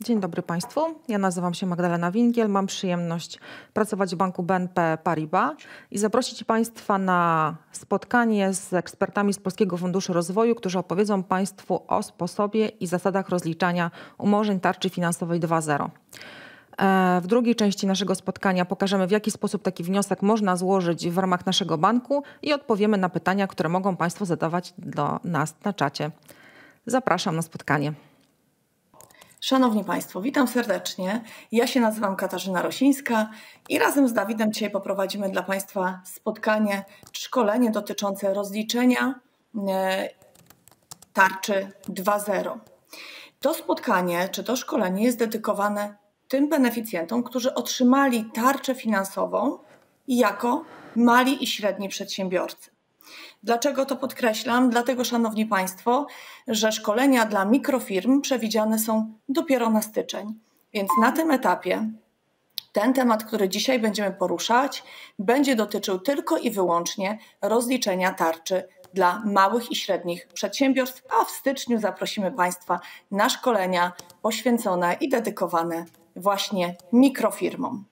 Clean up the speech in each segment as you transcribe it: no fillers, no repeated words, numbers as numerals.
Dzień dobry Państwu. Ja nazywam się Magdalena Winkiel. Mam przyjemność pracować w banku BNP Paribas i zaprosić Państwa na spotkanie z ekspertami z Polskiego Funduszu Rozwoju, którzy opowiedzą Państwu o sposobie i zasadach rozliczania umorzeń tarczy finansowej 2.0. W drugiej części naszego spotkania pokażemy, w jaki sposób taki wniosek można złożyć w ramach naszego banku i odpowiemy na pytania, które mogą Państwo zadawać do nas na czacie. Zapraszam na spotkanie. Szanowni Państwo, witam serdecznie. Ja się nazywam Katarzyna Rosińska i razem z Dawidem dzisiaj poprowadzimy dla Państwa spotkanie, szkolenie dotyczące rozliczenia tarczy 2.0. To spotkanie czy to szkolenie jest dedykowane tym beneficjentom, którzy otrzymali tarczę finansową jako mali i średni przedsiębiorcy. Dlaczego to podkreślam? Dlatego, szanowni Państwo, że szkolenia dla mikrofirm przewidziane są dopiero na styczeń. Więc na tym etapie ten temat, który dzisiaj będziemy poruszać, będzie dotyczył tylko i wyłącznie rozliczenia tarczy dla małych i średnich przedsiębiorstw, a w styczniu zaprosimy Państwa na szkolenia poświęcone i dedykowane właśnie mikrofirmom.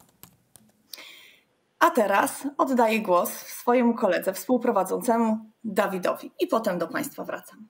A teraz oddaję głos swojemu koledze współprowadzącemu Dawidowi i potem do Państwa wracam.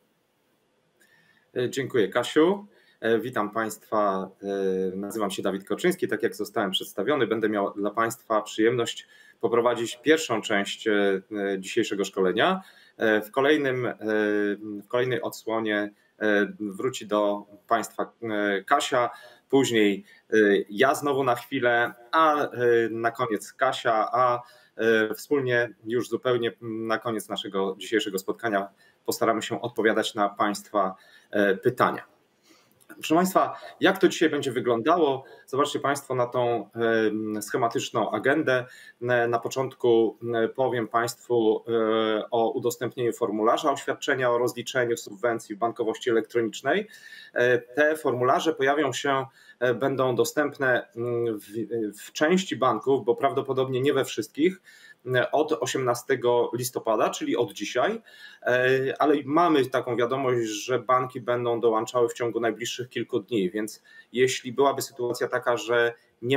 Dziękuję, Kasiu. Witam Państwa. Nazywam się Dawid Koczyński. Tak jak zostałem przedstawiony, będę miał dla Państwa przyjemność poprowadzić pierwszą część dzisiejszego szkolenia. W kolejnej odsłonie wróci do Państwa Kasia, później ja znowu na chwilę, a na koniec Kasia, a wspólnie już zupełnie na koniec naszego dzisiejszego spotkania postaramy się odpowiadać na Państwa pytania. Proszę Państwa, jak to dzisiaj będzie wyglądało? Zobaczcie Państwo na tą schematyczną agendę. Na początku powiem Państwu o udostępnieniu formularza oświadczenia o rozliczeniu subwencji w bankowości elektronicznej. Te formularze będą dostępne w części banków, bo prawdopodobnie nie we wszystkich, od 18 listopada, czyli od dzisiaj, ale mamy taką wiadomość, że banki będą dołączały w ciągu najbliższych kilku dni, więc jeśli byłaby sytuacja taka, że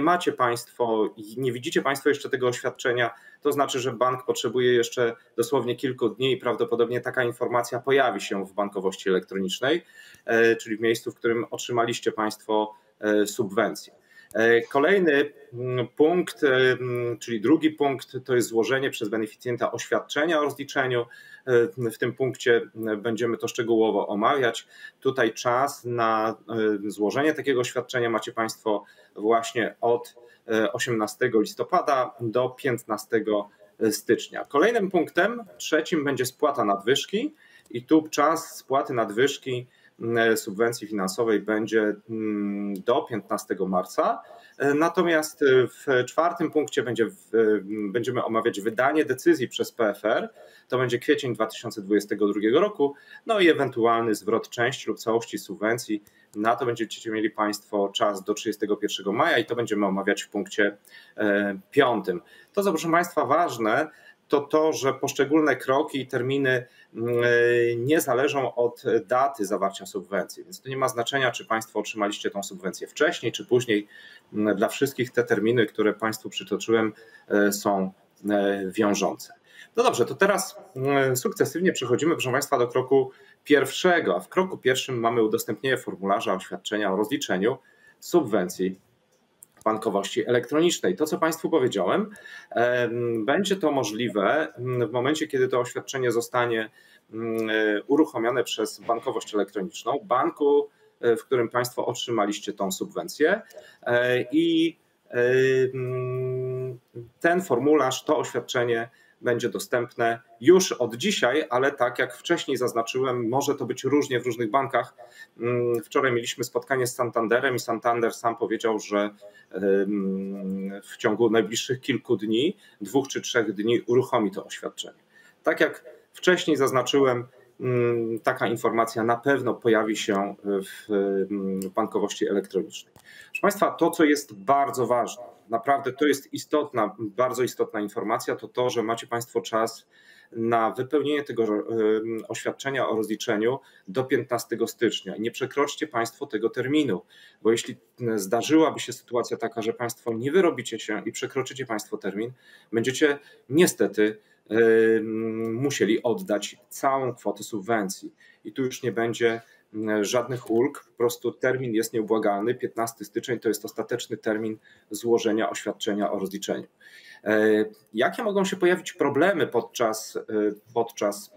nie widzicie Państwo jeszcze tego oświadczenia, to znaczy, że bank potrzebuje jeszcze dosłownie kilku dni i prawdopodobnie taka informacja pojawi się w bankowości elektronicznej, czyli w miejscu, w którym otrzymaliście Państwo subwencję. Kolejny punkt, czyli drugi punkt, to jest złożenie przez beneficjenta oświadczenia o rozliczeniu. W tym punkcie będziemy to szczegółowo omawiać. Tutaj czas na złożenie takiego oświadczenia macie Państwo właśnie od 18 listopada do 15 stycznia. Kolejnym punktem, trzecim, będzie spłata nadwyżki i tu czas spłaty nadwyżki subwencji finansowej będzie do 15 marca. Natomiast w czwartym punkcie będziemy omawiać wydanie decyzji przez PFR. To będzie kwiecień 2022 roku, no i ewentualny zwrot części lub całości subwencji. Na to będziecie mieli Państwo czas do 31 maja i to będziemy omawiać w punkcie 5. To, co proszę Państwa ważne, to, że poszczególne kroki i terminy nie zależą od daty zawarcia subwencji, więc to nie ma znaczenia, czy Państwo otrzymaliście tą subwencję wcześniej, czy później. Dla wszystkich te terminy, które Państwu przytoczyłem, są wiążące. No dobrze, to teraz sukcesywnie przechodzimy, proszę Państwa, do kroku pierwszego, a w kroku pierwszym mamy udostępnienie formularza oświadczenia o rozliczeniu subwencji bankowości elektronicznej. To, co Państwu powiedziałem, będzie to możliwe w momencie, kiedy to oświadczenie zostanie uruchomione przez bankowość elektroniczną, banku, w którym Państwo otrzymaliście tą subwencję i ten formularz, to oświadczenie będzie dostępne już od dzisiaj, ale tak jak wcześniej zaznaczyłem, może to być różnie w różnych bankach. Wczoraj mieliśmy spotkanie z Santanderem i Santander sam powiedział, że w ciągu najbliższych kilku dni, 2 czy 3 dni uruchomi to oświadczenie. Tak jak wcześniej zaznaczyłem, taka informacja na pewno pojawi się w bankowości elektronicznej. Proszę Państwa, to, co jest bardzo ważne, naprawdę to jest bardzo istotna informacja, to, że macie Państwo czas na wypełnienie tego oświadczenia o rozliczeniu do 15 stycznia. Nie przekroczcie Państwo tego terminu, bo jeśli zdarzyłaby się sytuacja taka, że Państwo nie wyrobicie się i przekroczycie Państwo termin, będziecie niestety musieli oddać całą kwotę subwencji. I tu już nie będzie żadnych ulg, po prostu termin jest nieubłagalny. 15 styczeń to jest ostateczny termin złożenia oświadczenia o rozliczeniu. Jakie mogą się pojawić problemy podczas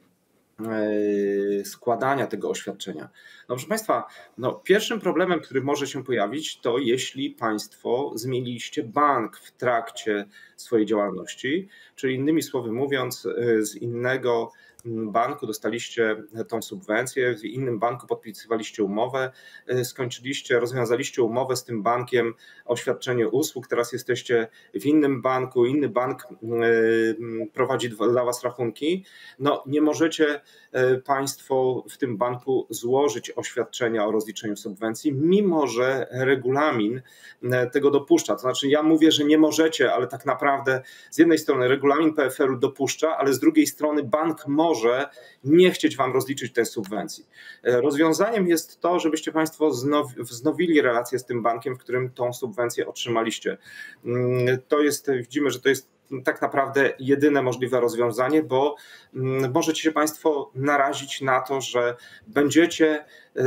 składania tego oświadczenia? No proszę Państwa, pierwszym problemem, który może się pojawić, to jeśli Państwo zmieniliście bank w trakcie swojej działalności, czyli innymi słowy mówiąc, z innego banku dostaliście tą subwencję, w innym banku podpisywaliście umowę, rozwiązaliście umowę z tym bankiem o świadczenie usług, teraz jesteście w innym banku, inny bank prowadzi dla Was rachunki, nie możecie Państwo w tym banku złożyć oświadczenia o rozliczeniu subwencji, mimo że regulamin tego dopuszcza. To znaczy ja mówię, że nie możecie, ale tak naprawdę z jednej strony regulamin PFR-u dopuszcza, ale z drugiej strony bank może nie chcieć Wam rozliczyć tej subwencji. Rozwiązaniem jest to, żebyście Państwo wznowili relację z tym bankiem, w którym tą subwencję otrzymaliście. Widzimy, że to jest tak naprawdę jedyne możliwe rozwiązanie, bo możecie się Państwo narazić na to, że będziecie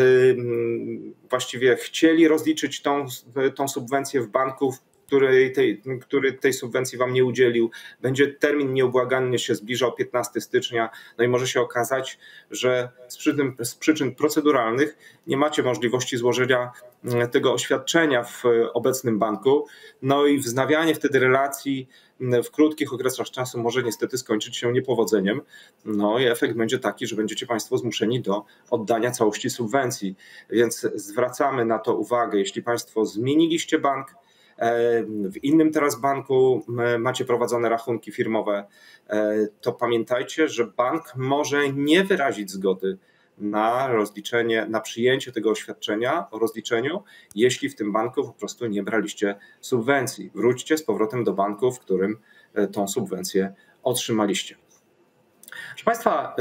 właściwie chcieli rozliczyć tą subwencję w banku, który tej subwencji Wam nie udzielił. Będzie termin nieubłagalnie się zbliżał 15 stycznia, i może się okazać, że z przyczyn proceduralnych nie macie możliwości złożenia tego oświadczenia w obecnym banku, i wznawianie wtedy relacji w krótkich okresach czasu może niestety skończyć się niepowodzeniem. I efekt będzie taki, że będziecie Państwo zmuszeni do oddania całości subwencji. Więc zwracamy na to uwagę, jeśli Państwo zmieniliście bank, w innym teraz banku macie prowadzone rachunki firmowe, to pamiętajcie, że bank może nie wyrazić zgody na rozliczenie, na przyjęcie tego oświadczenia o rozliczeniu, jeśli w tym banku po prostu nie braliście subwencji. Wróćcie z powrotem do banku, w którym tą subwencję otrzymaliście. Proszę Państwa,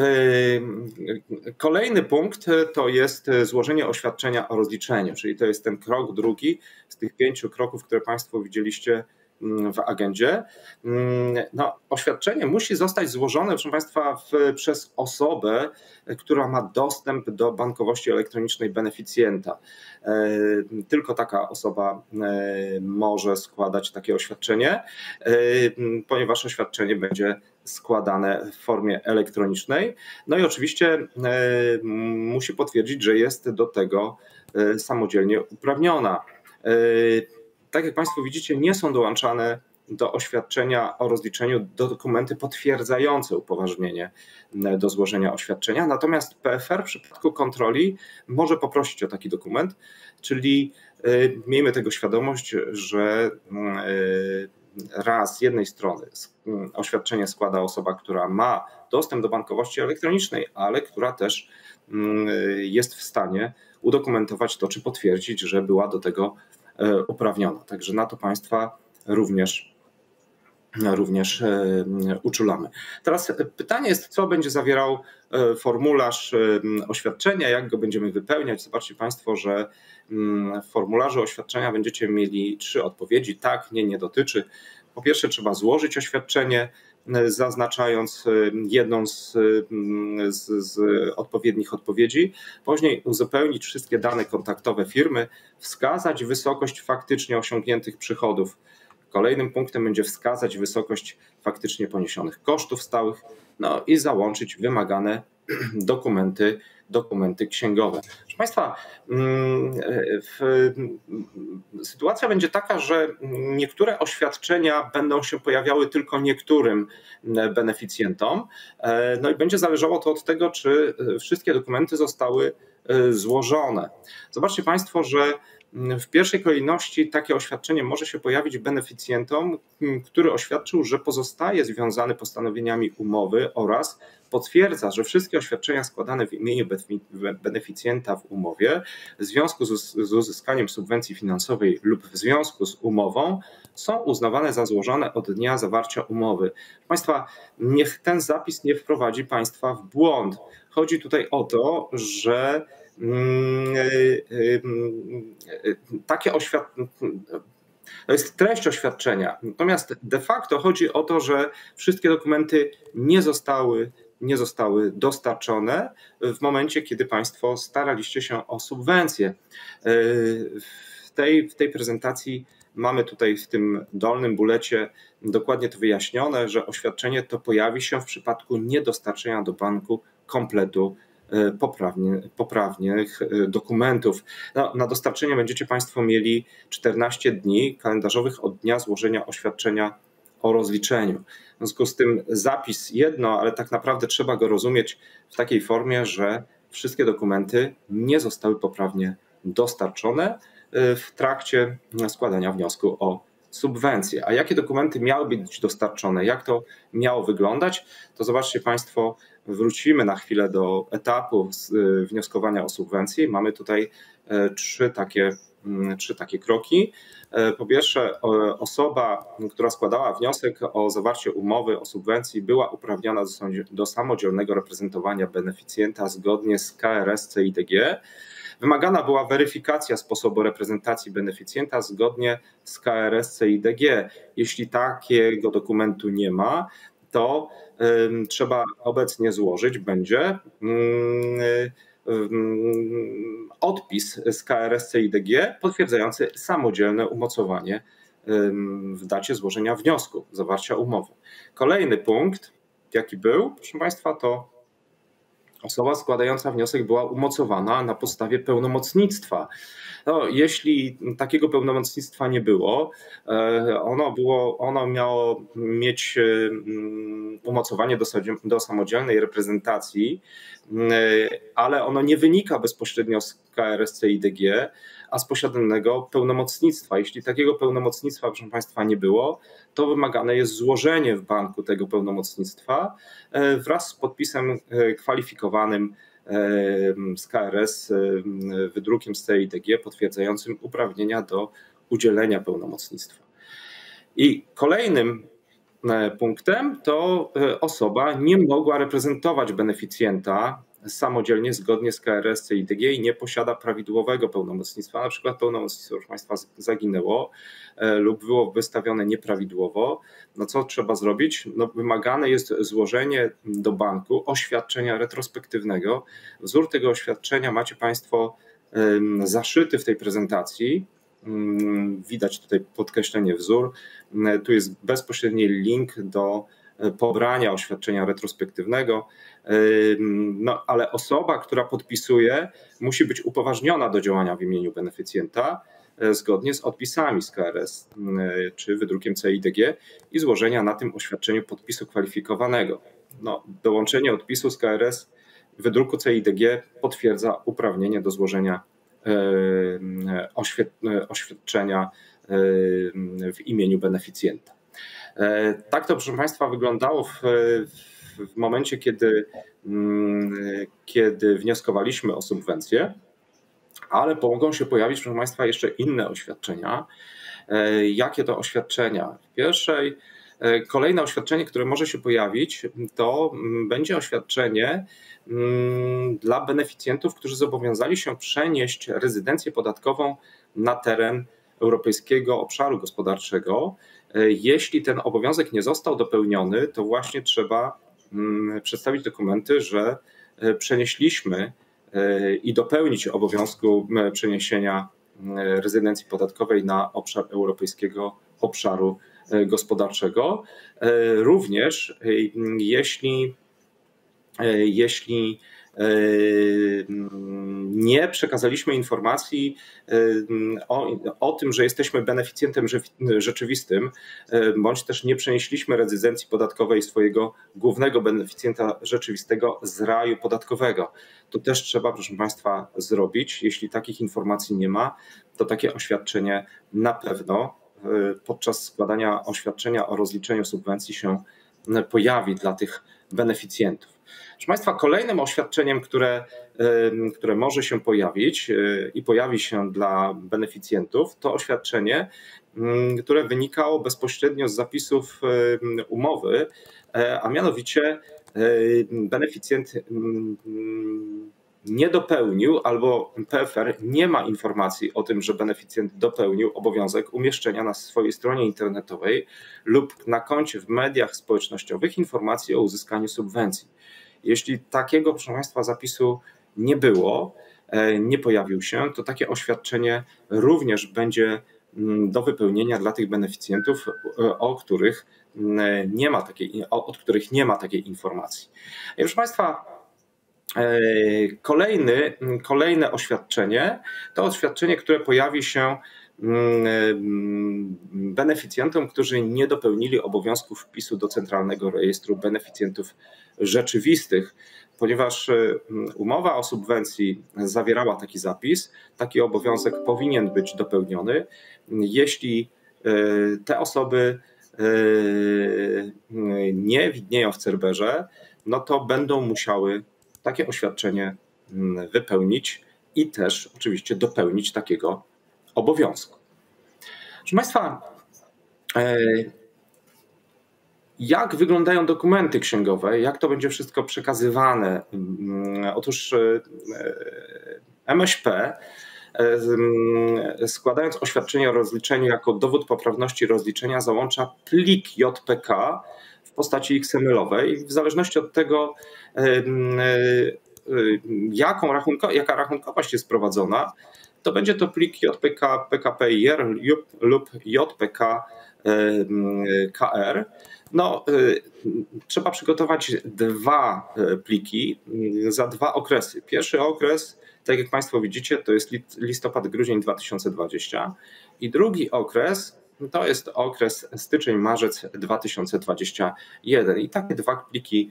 kolejny punkt to jest złożenie oświadczenia o rozliczeniu, czyli to jest ten krok drugi z tych 5 kroków, które Państwo widzieliście w agendzie. Oświadczenie musi zostać złożone, proszę Państwa, przez osobę, która ma dostęp do bankowości elektronicznej beneficjenta. Tylko taka osoba może składać takie oświadczenie, ponieważ oświadczenie będzie składane w formie elektronicznej. I oczywiście musi potwierdzić, że jest do tego samodzielnie uprawniona. Tak jak Państwo widzicie, nie są dołączane do oświadczenia o rozliczeniu dokumenty potwierdzające upoważnienie do złożenia oświadczenia. Natomiast PFR w przypadku kontroli może poprosić o taki dokument, czyli miejmy tego świadomość, że raz z jednej strony oświadczenie składa osoba, która ma dostęp do bankowości elektronicznej, ale która też jest w stanie udokumentować to, czy potwierdzić, że była do tego uprawniona. Także na to Państwa również uczulamy. Teraz pytanie jest, co będzie zawierał formularz oświadczenia, jak go będziemy wypełniać. Zobaczcie Państwo, że w formularzu oświadczenia będziecie mieli 3 odpowiedzi. Tak, nie dotyczy. Po pierwsze trzeba złożyć oświadczenie, zaznaczając jedną z odpowiednich odpowiedzi, później uzupełnić wszystkie dane kontaktowe firmy, wskazać wysokość faktycznie osiągniętych przychodów. Kolejnym punktem będzie wskazać wysokość faktycznie poniesionych kosztów stałych, i załączyć wymagane dokumenty księgowe. Proszę Państwa, sytuacja będzie taka, że niektóre oświadczenia będą się pojawiały tylko niektórym beneficjentom, i będzie zależało to od tego, czy wszystkie dokumenty zostały złożone. Zobaczcie Państwo, że w pierwszej kolejności takie oświadczenie może się pojawić beneficjentom, który oświadczył, że pozostaje związany postanowieniami umowy oraz potwierdza, że wszystkie oświadczenia składane w imieniu beneficjenta w umowie w związku z uzyskaniem subwencji finansowej lub w związku z umową są uznawane za złożone od dnia zawarcia umowy. Proszę Państwa, niech ten zapis nie wprowadzi Państwa w błąd. Chodzi tutaj o to, że takie oświadczenie, to jest treść oświadczenia. Natomiast de facto chodzi o to, że wszystkie dokumenty nie zostały dostarczone w momencie, kiedy Państwo staraliście się o subwencję. W tej prezentacji mamy tutaj w tym dolnym bulecie dokładnie to wyjaśnione, że oświadczenie to pojawi się w przypadku niedostarczenia do banku kompletu poprawnych dokumentów. Na dostarczenie będziecie Państwo mieli 14 dni kalendarzowych od dnia złożenia oświadczenia o rozliczeniu. W związku z tym zapis jedno, ale tak naprawdę trzeba go rozumieć w takiej formie, że wszystkie dokumenty nie zostały poprawnie dostarczone w trakcie składania wniosku o subwencję. A jakie dokumenty miały być dostarczone, jak to miało wyglądać, to zobaczcie Państwo, wrócimy na chwilę do etapu wnioskowania o subwencję. Mamy tutaj trzy takie kroki. Po pierwsze, osoba, która składała wniosek o zawarcie umowy o subwencji, była uprawniona do samodzielnego reprezentowania beneficjenta zgodnie z KRS CEIDG. Wymagana była weryfikacja sposobu reprezentacji beneficjenta zgodnie z KRS CEIDG. Jeśli takiego dokumentu nie ma, to trzeba obecnie złożyć będzie odpis z KRS CEIDG potwierdzający samodzielne umocowanie w dacie złożenia wniosku, zawarcia umowy. Kolejny punkt, jaki był, proszę Państwa, to osoba składająca wniosek była umocowana na podstawie pełnomocnictwa. No, jeśli takiego pełnomocnictwa nie było, ono miało mieć umocowanie do samodzielnej reprezentacji, ale ono nie wynika bezpośrednio z KRS CEIDG, a z posiadanego pełnomocnictwa. Jeśli takiego pełnomocnictwa, proszę Państwa, nie było, to wymagane jest złożenie w banku tego pełnomocnictwa wraz z podpisem kwalifikowanym z KRS, wydrukiem z CEIDG potwierdzającym uprawnienia do udzielenia pełnomocnictwa. I kolejnym punktem to osoba nie mogła reprezentować beneficjenta samodzielnie zgodnie z KRS CEIDG i nie posiada prawidłowego pełnomocnictwa. Na przykład pełnomocnictwo, proszę Państwa, zaginęło lub było wystawione nieprawidłowo. No co trzeba zrobić? No, wymagane jest złożenie do banku oświadczenia retrospektywnego. Wzór tego oświadczenia macie Państwo zaszyty w tej prezentacji. Widać tutaj podkreślenie wzór. Tu jest bezpośredni link do pobrania oświadczenia retrospektywnego, no, ale osoba, która podpisuje, musi być upoważniona do działania w imieniu beneficjenta zgodnie z odpisami z KRS czy wydrukiem CEIDG i złożenia na tym oświadczeniu podpisu kwalifikowanego. No, dołączenie odpisu z KRS wydruku CEIDG potwierdza uprawnienie do złożenia oświadczenia w imieniu beneficjenta. Tak to, proszę Państwa, wyglądało w momencie, kiedy wnioskowaliśmy o subwencję, ale mogą się pojawić, proszę Państwa, jeszcze inne oświadczenia. Jakie to oświadczenia? Kolejne oświadczenie, które może się pojawić, to będzie oświadczenie dla beneficjentów, którzy zobowiązali się przenieść rezydencję podatkową na teren Europejskiego Obszaru Gospodarczego. Jeśli ten obowiązek nie został dopełniony, to właśnie trzeba przedstawić dokumenty, że przenieśliśmy i dopełnić obowiązku przeniesienia rezydencji podatkowej na obszar Europejskiego Obszaru Gospodarczego. Również jeśli jeśli nie przekazaliśmy informacji o tym, że jesteśmy beneficjentem rzeczywistym, bądź też nie przenieśliśmy rezydencji podatkowej swojego głównego beneficjenta rzeczywistego z raju podatkowego. To też trzeba, proszę Państwa, zrobić. Jeśli takich informacji nie ma, to takie oświadczenie na pewno podczas składania oświadczenia o rozliczeniu subwencji się pojawi dla tych beneficjentów. Proszę Państwa, kolejnym oświadczeniem, które może się pojawić i pojawi się dla beneficjentów, to oświadczenie, które wynikało bezpośrednio z zapisów umowy, a mianowicie beneficjent nie dopełnił albo PFR nie ma informacji o tym, że beneficjent dopełnił obowiązek umieszczenia na swojej stronie internetowej lub na koncie w mediach społecznościowych informacji o uzyskaniu subwencji. Jeśli takiego, proszę Państwa, zapisu nie było, nie pojawił się, to takie oświadczenie również będzie do wypełnienia dla tych beneficjentów, od których nie ma takiej informacji. I proszę Państwa, kolejne oświadczenie to oświadczenie, które pojawi się beneficjentom, którzy nie dopełnili obowiązków wpisu do Centralnego Rejestru Beneficjentów Rzeczywistych, ponieważ umowa o subwencji zawierała taki zapis, taki obowiązek powinien być dopełniony. Jeśli te osoby nie widnieją w Cerberze, no to będą musiały takie oświadczenie wypełnić i też oczywiście dopełnić takiego obowiązku. Proszę Państwa, jak wyglądają dokumenty księgowe, jak to będzie wszystko przekazywane? Otóż MŚP, składając oświadczenie o rozliczeniu jako dowód poprawności rozliczenia, załącza plik JPK w postaci XML-owej. W zależności od tego, jaka rachunkowość jest prowadzona, to będzie to plik JPK PKP-IR lub JPK KR. No, trzeba przygotować dwa pliki za dwa okresy. Pierwszy okres, tak jak Państwo widzicie, to jest listopad-grudzień 2020 i drugi okres to jest okres styczeń-marzec 2021 i takie dwa pliki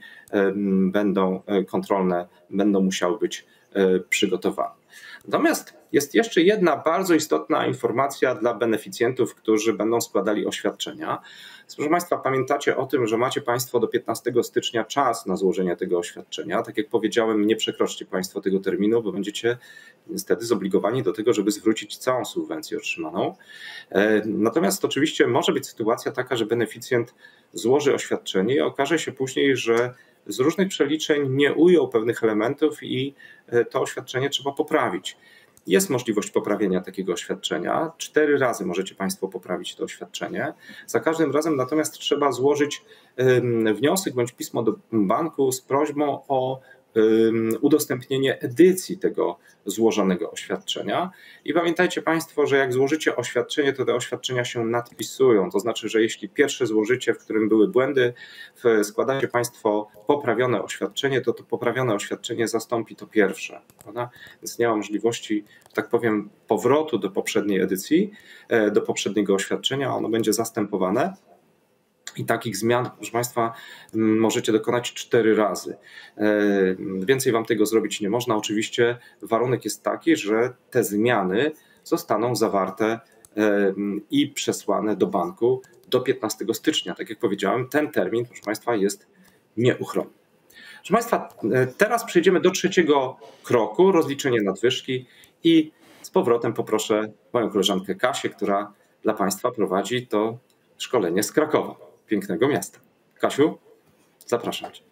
kontrolne będą musiały być przygotowane. Natomiast jest jeszcze jedna bardzo istotna informacja dla beneficjentów, którzy będą składali oświadczenia. Proszę Państwa, pamiętacie o tym, że macie Państwo do 15 stycznia czas na złożenie tego oświadczenia. Tak jak powiedziałem, nie przekroczcie Państwo tego terminu, bo będziecie niestety zobligowani do tego, żeby zwrócić całą subwencję otrzymaną. Natomiast oczywiście może być sytuacja taka, że beneficjent złoży oświadczenie i okaże się później, że z różnych przeliczeń nie ujął pewnych elementów i to oświadczenie trzeba poprawić. Jest możliwość poprawienia takiego oświadczenia. 4 razy możecie Państwo poprawić to oświadczenie. Za każdym razem natomiast trzeba złożyć wniosek bądź pismo do banku z prośbą o udostępnienie edycji tego złożonego oświadczenia. I pamiętajcie Państwo, że jak złożycie oświadczenie, to te oświadczenia się nadpisują. To znaczy, że jeśli pierwsze złożycie, w którym były błędy, składacie Państwo poprawione oświadczenie, to poprawione oświadczenie zastąpi to pierwsze. Prawda? Więc nie ma możliwości, że tak powiem, powrotu do poprzedniej edycji, do poprzedniego oświadczenia. Ono będzie zastępowane. I takich zmian, proszę Państwa, możecie dokonać 4 razy. Więcej Wam tego zrobić nie można. Oczywiście warunek jest taki, że te zmiany zostaną zawarte i przesłane do banku do 15 stycznia. Tak jak powiedziałem, ten termin, proszę Państwa, jest nieuchronny. Proszę Państwa, teraz przejdziemy do trzeciego kroku, rozliczenie nadwyżki i z powrotem poproszę moją koleżankę Kasię, która dla Państwa prowadzi to szkolenie z Krakowa. Pięknego miasta. Kasiu, zapraszam Cię.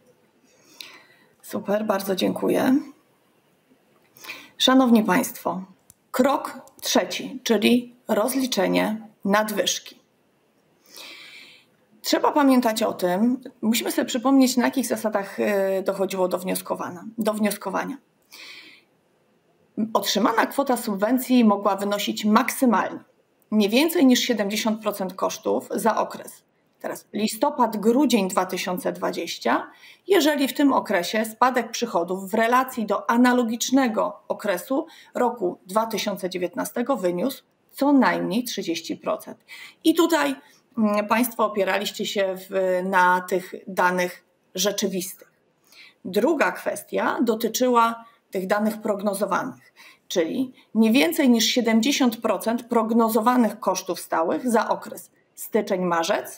Super, bardzo dziękuję. Szanowni Państwo, krok trzeci, czyli rozliczenie nadwyżki. Trzeba pamiętać o tym, musimy sobie przypomnieć, na jakich zasadach dochodziło do wnioskowania. Otrzymana kwota subwencji mogła wynosić maksymalnie nie więcej niż 70% kosztów za okres Teraz listopad-grudzień 2020, jeżeli w tym okresie spadek przychodów w relacji do analogicznego okresu roku 2019 wyniósł co najmniej 30%. I tutaj Państwo opieraliście się na tych danych rzeczywistych. Druga kwestia dotyczyła tych danych prognozowanych, czyli nie więcej niż 70% prognozowanych kosztów stałych za okres styczeń-marzec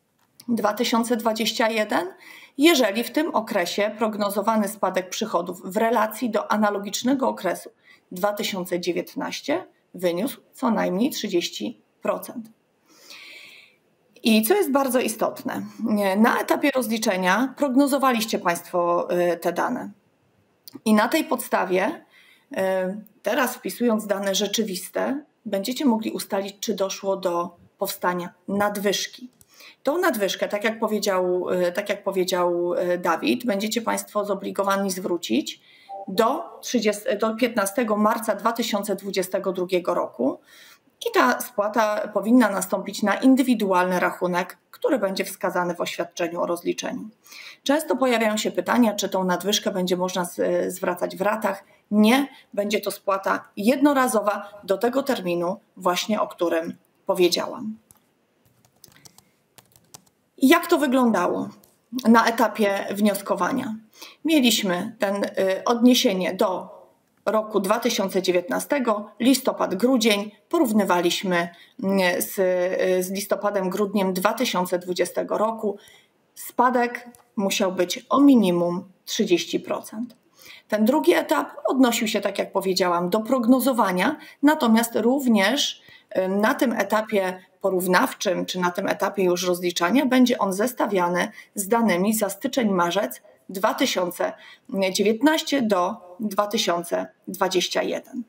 2021, jeżeli w tym okresie prognozowany spadek przychodów w relacji do analogicznego okresu 2019 wyniósł co najmniej 30%. I co jest bardzo istotne, na etapie rozliczenia prognozowaliście Państwo te dane. I na tej podstawie, teraz wpisując dane rzeczywiste, będziecie mogli ustalić, czy doszło do powstania nadwyżki. Tą nadwyżkę, tak jak powiedział Dawid, będziecie Państwo zobligowani zwrócić do 15 marca 2022 roku. I ta spłata powinna nastąpić na indywidualny rachunek, który będzie wskazany w oświadczeniu o rozliczeniu. Często pojawiają się pytania, czy tą nadwyżkę będzie można zwracać w ratach. Nie, będzie to spłata jednorazowa do tego terminu właśnie, o którym powiedziałam. Jak to wyglądało na etapie wnioskowania? Mieliśmy odniesienie do roku 2019, listopad-grudzień, porównywaliśmy z listopadem-grudniem 2020 roku. Spadek musiał być o minimum 30%. Ten drugi etap odnosił się, tak jak powiedziałam, do prognozowania, natomiast również na tym etapie porównawczym, czy na tym etapie już rozliczania, będzie on zestawiany z danymi za styczeń-marzec 2019 do 2021.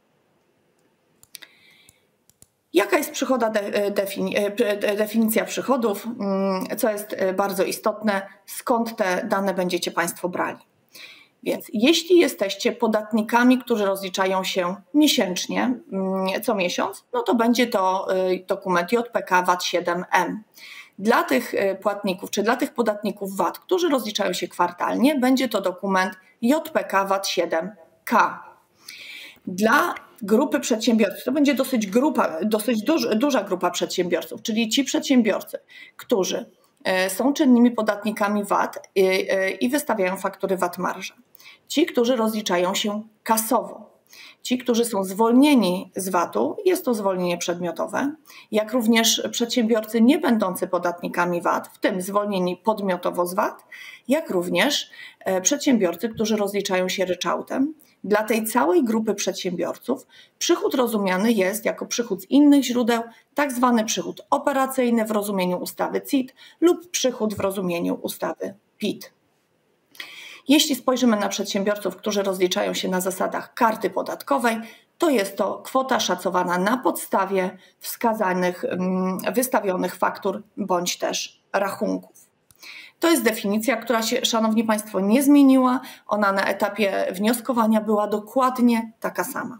Jaka jest definicja przychodów? Co jest bardzo istotne, skąd te dane będziecie Państwo brali? Więc jeśli jesteście podatnikami, którzy rozliczają się miesięcznie, co miesiąc, no to będzie to dokument JPK VAT-7M. Dla tych płatników, czy dla tych podatników VAT, którzy rozliczają się kwartalnie, będzie to dokument JPK VAT-7K. Dla grupy przedsiębiorców, to będzie dosyć duża grupa przedsiębiorców, czyli ci przedsiębiorcy, którzy są czynnymi podatnikami VAT i wystawiają faktury VAT-marża. Ci, którzy rozliczają się kasowo. Ci, którzy są zwolnieni z VAT-u, jest to zwolnienie przedmiotowe, jak również przedsiębiorcy nie będący podatnikami VAT, w tym zwolnieni podmiotowo z VAT, jak również przedsiębiorcy, którzy rozliczają się ryczałtem. Dla tej całej grupy przedsiębiorców przychód rozumiany jest jako przychód z innych źródeł, tak zwany przychód operacyjny w rozumieniu ustawy CIT lub przychód w rozumieniu ustawy PIT. Jeśli spojrzymy na przedsiębiorców, którzy rozliczają się na zasadach karty podatkowej, to jest to kwota szacowana na podstawie wskazanych, wystawionych faktur bądź też rachunków. To jest definicja, która się, Szanowni Państwo, nie zmieniła. Ona na etapie wnioskowania była dokładnie taka sama.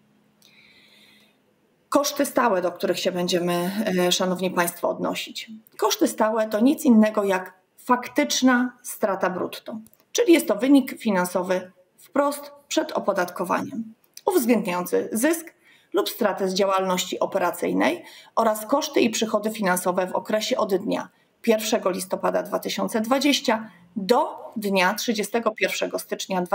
Koszty stałe, do których się będziemy, Szanowni Państwo, odnosić. Koszty stałe to nic innego jak faktyczna strata brutto. Czyli jest to wynik finansowy wprost przed opodatkowaniem, uwzględniający zysk lub stratę z działalności operacyjnej oraz koszty i przychody finansowe w okresie od dnia 1 listopada 2020 do dnia 31 stycznia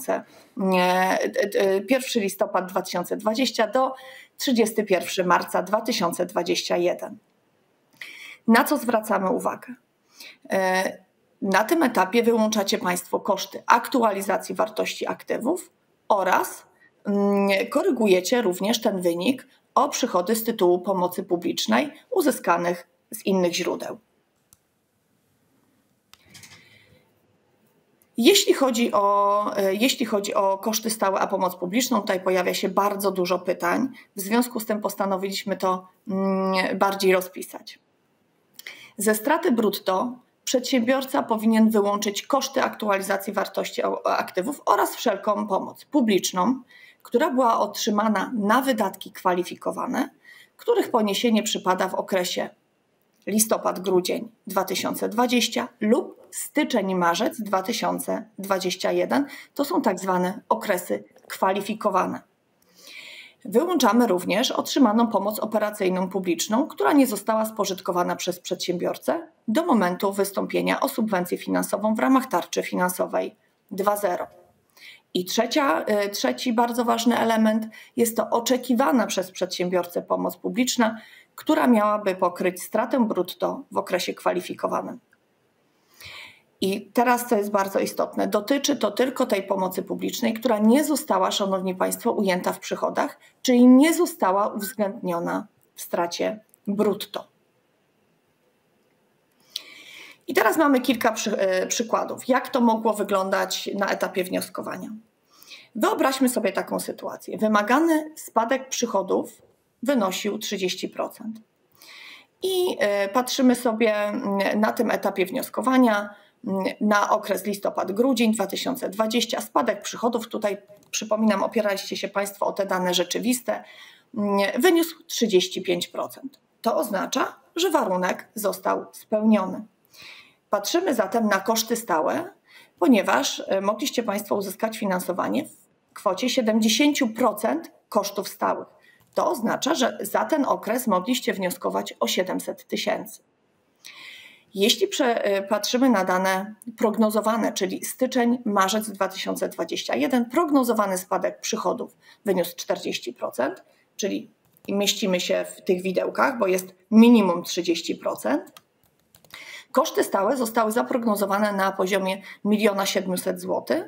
1 listopad 2020 do 31 marca 2021. Na co zwracamy uwagę? Na tym etapie wyłączacie Państwo koszty aktualizacji wartości aktywów oraz korygujecie również ten wynik o przychody z tytułu pomocy publicznej uzyskanych z innych źródeł. Jeśli chodzi o koszty stałe a pomoc publiczną, tutaj pojawia się bardzo dużo pytań. W związku z tym postanowiliśmy to bardziej rozpisać. Ze straty brutto przedsiębiorca powinien wyłączyć koszty aktualizacji wartości aktywów oraz wszelką pomoc publiczną, która była otrzymana na wydatki kwalifikowane, których poniesienie przypada w okresie listopad-grudzień 2020 lub styczeń-marzec 2021. To są tak zwane okresy kwalifikowane. Wyłączamy również otrzymaną pomoc operacyjną publiczną, która nie została spożytkowana przez przedsiębiorcę do momentu wystąpienia o subwencję finansową w ramach tarczy finansowej 2.0. I trzeci bardzo ważny element jest to oczekiwana przez przedsiębiorcę pomoc publiczna, która miałaby pokryć stratę brutto w okresie kwalifikowanym. I teraz, co jest bardzo istotne, dotyczy to tylko tej pomocy publicznej, która nie została, szanowni państwo, ujęta w przychodach, czyli nie została uwzględniona w stracie brutto. I teraz mamy kilka przykładów, jak to mogło wyglądać na etapie wnioskowania. Wyobraźmy sobie taką sytuację. Wymagany spadek przychodów wynosił 30%. I patrzymy sobie na tym etapie wnioskowania na okres listopad-grudzień 2020. Spadek przychodów, tutaj przypominam, opieraliście się państwo o te dane rzeczywiste, wyniósł 35%. To oznacza, że warunek został spełniony. Patrzymy zatem na koszty stałe, ponieważ mogliście państwo uzyskać finansowanie w kwocie 70% kosztów stałych. To oznacza, że za ten okres mogliście wnioskować o 700 000. Jeśli patrzymy na dane prognozowane, czyli styczeń-marzec 2021, prognozowany spadek przychodów wyniósł 40%, czyli mieścimy się w tych widełkach, bo jest minimum 30%. Koszty stałe zostały zaprognozowane na poziomie 1 700 000 zł.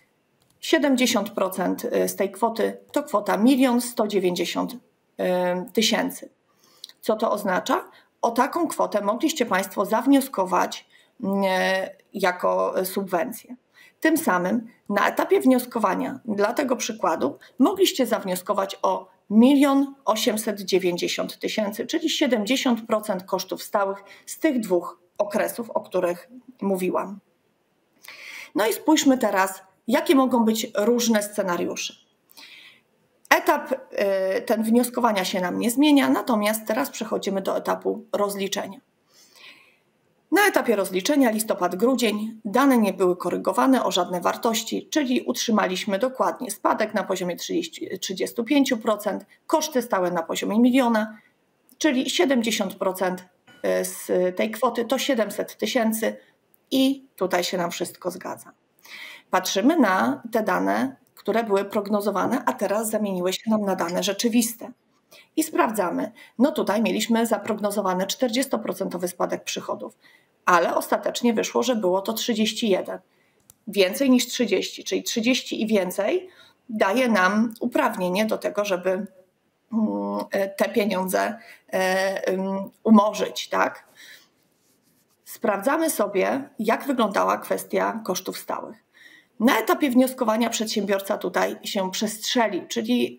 70% z tej kwoty to kwota 1 190 000. Co to oznacza? O taką kwotę mogliście państwo zawnioskować jako subwencję. Tym samym na etapie wnioskowania dla tego przykładu mogliście zawnioskować o 1 890 000, czyli 70% kosztów stałych z tych dwóch okresów, o których mówiłam. No i spójrzmy teraz, jakie mogą być różne scenariusze. Etap ten wnioskowania się nam nie zmienia, natomiast teraz przechodzimy do etapu rozliczenia. Na etapie rozliczenia listopad-grudzień dane nie były korygowane o żadne wartości, czyli utrzymaliśmy dokładnie spadek na poziomie 35%, koszty stałe na poziomie 1 000 000, czyli 70% z tej kwoty to 700 000 i tutaj się nam wszystko zgadza. Patrzymy na te dane, które były prognozowane, a teraz zamieniły się nam na dane rzeczywiste. I sprawdzamy. No tutaj mieliśmy zaprognozowany 40% spadek przychodów, ale ostatecznie wyszło, że było to 31. Więcej niż 30, czyli 30 i więcej daje nam uprawnienie do tego, żeby te pieniądze umorzyć, tak? Sprawdzamy sobie, jak wyglądała kwestia kosztów stałych. Na etapie wnioskowania przedsiębiorca tutaj się przestrzelił, czyli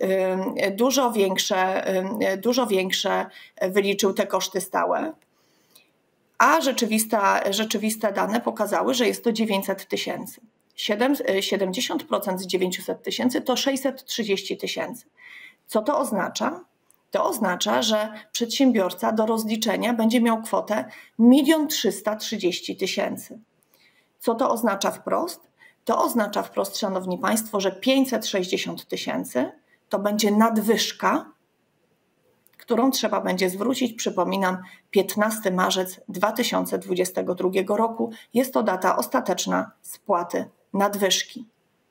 dużo większe wyliczył te koszty stałe, a rzeczywiste dane pokazały, że jest to 900 000. 70% z 900 000 to 630 000. Co to oznacza? To oznacza, że przedsiębiorca do rozliczenia będzie miał kwotę 1 330 000. Co to oznacza wprost? To oznacza wprost, szanowni państwo, że 560 000 to będzie nadwyżka, którą trzeba będzie zwrócić. Przypominam, 15 marzec 2022 roku jest to data ostateczna spłaty nadwyżki.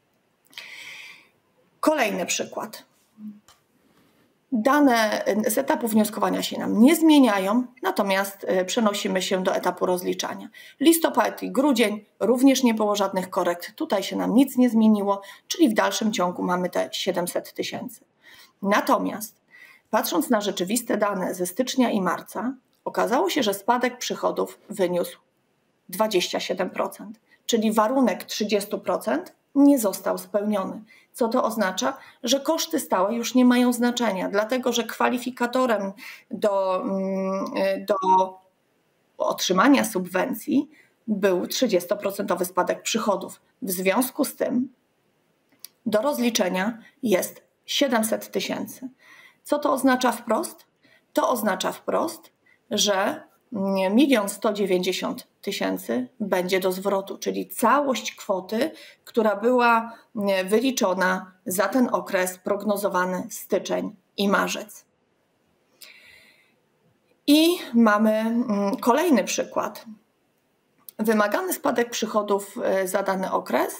Kolejny przykład. Dane z etapu wnioskowania się nam nie zmieniają, natomiast przenosimy się do etapu rozliczania. Listopad i grudzień również nie było żadnych korekt, tutaj się nam nic nie zmieniło, czyli w dalszym ciągu mamy te 700 000. Natomiast patrząc na rzeczywiste dane ze stycznia i marca, okazało się, że spadek przychodów wyniósł 27%, czyli warunek 30% nie został spełniony. Co to oznacza? Że koszty stałe już nie mają znaczenia, dlatego że kwalifikatorem do otrzymania subwencji był 30% spadek przychodów. W związku z tym do rozliczenia jest 700 000. Co to oznacza wprost? To oznacza wprost, że 1 190 000 będzie do zwrotu, czyli całość kwoty, która była wyliczona za ten okres prognozowany styczeń i marzec. I mamy kolejny przykład. Wymagany spadek przychodów za dany okres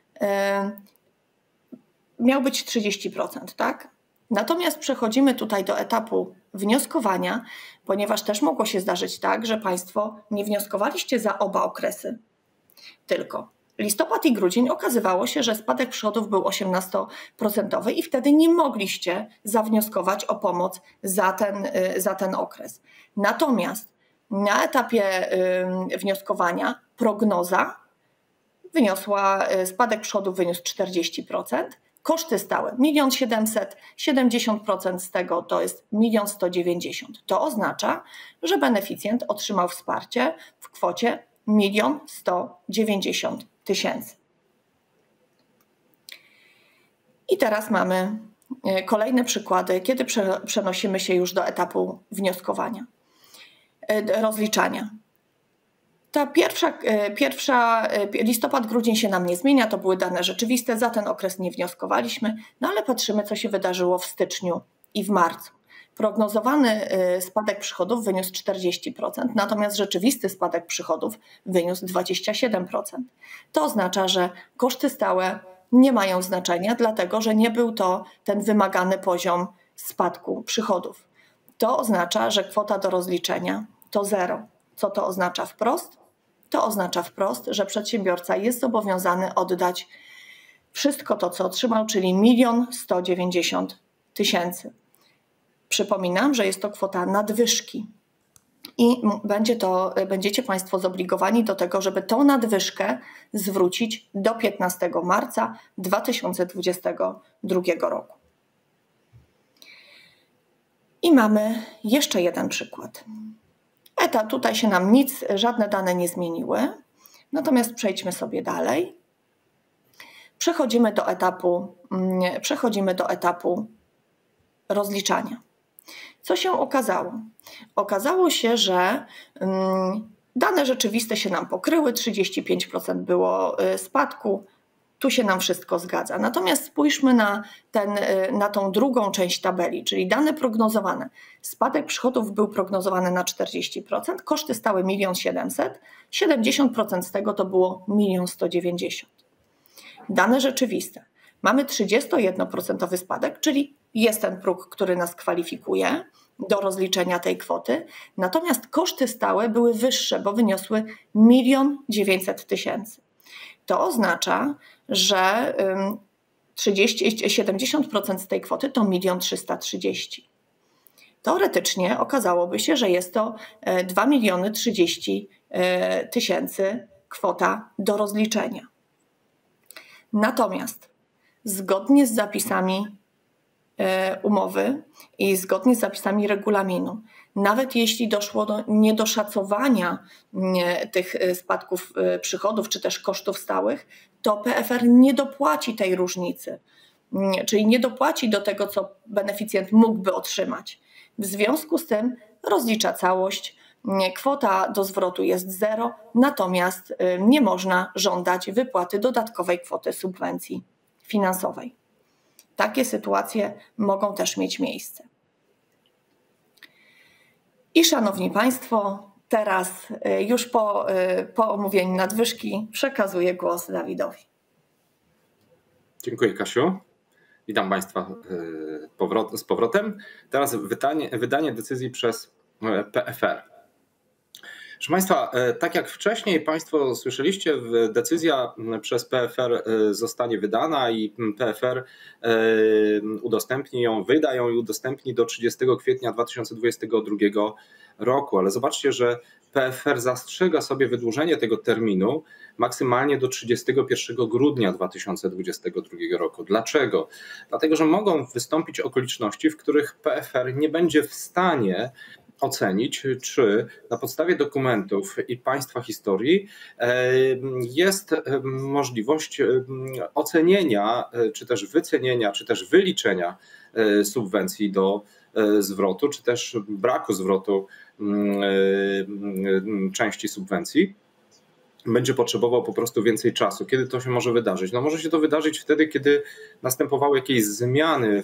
miał być 30%, tak? Natomiast przechodzimy tutaj do etapu wnioskowania, ponieważ też mogło się zdarzyć tak, że Państwo nie wnioskowaliście za oba okresy, tylko listopad i grudzień okazywało się, że spadek przychodów był 18% i wtedy nie mogliście zawnioskować o pomoc za ten okres. Natomiast na etapie wnioskowania prognoza wyniosła, spadek przychodów wyniósł 40%, koszty stałe 1 700 000, 70% z tego to jest 1 190 000. To oznacza, że beneficjent otrzymał wsparcie w kwocie 1 190 000. I teraz mamy kolejne przykłady, kiedy przenosimy się już do etapu wnioskowania, rozliczania. Ta pierwsza listopad, grudzień się nam nie zmienia, to były dane rzeczywiste, za ten okres nie wnioskowaliśmy, no ale patrzymy, co się wydarzyło w styczniu i w marcu. Prognozowany spadek przychodów wyniósł 40%, natomiast rzeczywisty spadek przychodów wyniósł 27%. To oznacza, że koszty stałe nie mają znaczenia, dlatego że nie był to ten wymagany poziom spadku przychodów. To oznacza, że kwota do rozliczenia to 0. Co to oznacza wprost? To oznacza wprost, że przedsiębiorca jest zobowiązany oddać wszystko to, co otrzymał, czyli 1 190 000. Przypominam, że jest to kwota nadwyżki i będziecie Państwo zobligowani do tego, żeby tą nadwyżkę zwrócić do 15 marca 2022 roku. I mamy jeszcze jeden przykład. Tutaj się nam żadne dane nie zmieniły, natomiast przejdźmy sobie dalej. Przechodzimy do etapu rozliczania. Co się okazało? Okazało się, że dane rzeczywiste się nam pokryły, 35% było spadku, tu się nam wszystko zgadza. Natomiast spójrzmy na tą drugą część tabeli, czyli dane prognozowane. Spadek przychodów był prognozowany na 40%, koszty stałe 1 700 000, 70% z tego to było 1 190 000. Dane rzeczywiste. Mamy 31% spadek, czyli jest ten próg, który nas kwalifikuje do rozliczenia tej kwoty. Natomiast koszty stałe były wyższe, bo wyniosły 1 900 000. To oznacza, że 70% z tej kwoty to 1 330 000. Teoretycznie okazałoby się, że jest to 2 030 000 kwota do rozliczenia. Natomiast zgodnie z zapisami umowy i zgodnie z zapisami regulaminu, nawet jeśli doszło do niedoszacowania tych spadków przychodów czy też kosztów stałych, to PFR nie dopłaci tej różnicy, czyli nie dopłaci do tego, co beneficjent mógłby otrzymać. W związku z tym rozlicza całość, kwota do zwrotu jest 0, natomiast nie można żądać wypłaty dodatkowej kwoty subwencji finansowej. Takie sytuacje mogą też mieć miejsce. I szanowni Państwo, teraz już po omówieniu nadwyżki przekazuję głos Dawidowi. Dziękuję, Kasiu. Witam Państwa z powrotem. Teraz wydanie decyzji przez PFR. Proszę Państwa, tak jak wcześniej Państwo słyszeliście, decyzja przez PFR zostanie wydana i PFR wyda ją i udostępni do 30 kwietnia 2022 roku. Ale zobaczcie, że PFR zastrzega sobie wydłużenie tego terminu maksymalnie do 31 grudnia 2022 roku. Dlaczego? Dlatego, że mogą wystąpić okoliczności, w których PFR nie będzie w stanie ocenić, czy na podstawie dokumentów i państwa historii jest możliwość ocenienia, czy też wycenienia, czy też wyliczenia subwencji do zwrotu, czy też braku zwrotu części subwencji. Będzie potrzebował po prostu więcej czasu. Kiedy to się może wydarzyć? No może się to wydarzyć wtedy, kiedy następowały jakieś zmiany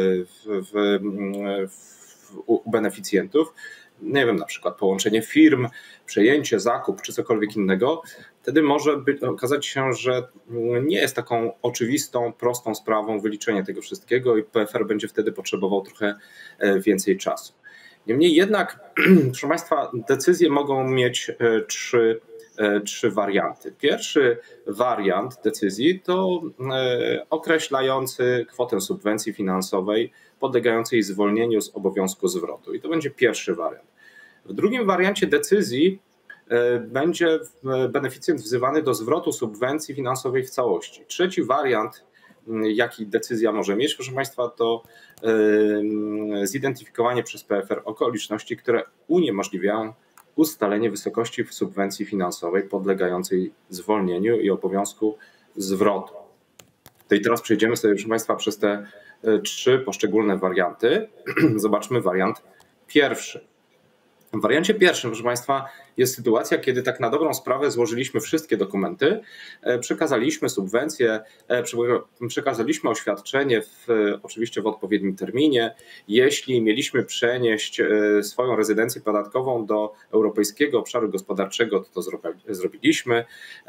u beneficjentów, nie wiem, na przykład połączenie firm, przejęcie, zakup czy cokolwiek innego, wtedy może okazać się, że nie jest taką oczywistą, prostą sprawą wyliczenie tego wszystkiego i PFR będzie wtedy potrzebował trochę więcej czasu. Niemniej jednak, proszę Państwa, decyzje mogą mieć trzy warianty. Pierwszy wariant decyzji to określający kwotę subwencji finansowej podlegającej zwolnieniu z obowiązku zwrotu. I to będzie pierwszy wariant. W drugim wariancie decyzji będzie beneficjent wzywany do zwrotu subwencji finansowej w całości. Trzeci wariant, jaki decyzja może mieć, proszę Państwa, to zidentyfikowanie przez PFR okoliczności, które uniemożliwiają ustalenie wysokości subwencji finansowej podlegającej zwolnieniu i obowiązku zwrotu. To i teraz przejdziemy sobie, proszę Państwa, przez te trzy poszczególne warianty. Zobaczmy wariant pierwszy. W wariancie pierwszym, proszę Państwa, jest sytuacja, kiedy tak na dobrą sprawę złożyliśmy wszystkie dokumenty, przekazaliśmy subwencję, przekazaliśmy oświadczenie oczywiście w odpowiednim terminie. Jeśli mieliśmy przenieść swoją rezydencję podatkową do Europejskiego Obszaru Gospodarczego, to zrobiliśmy,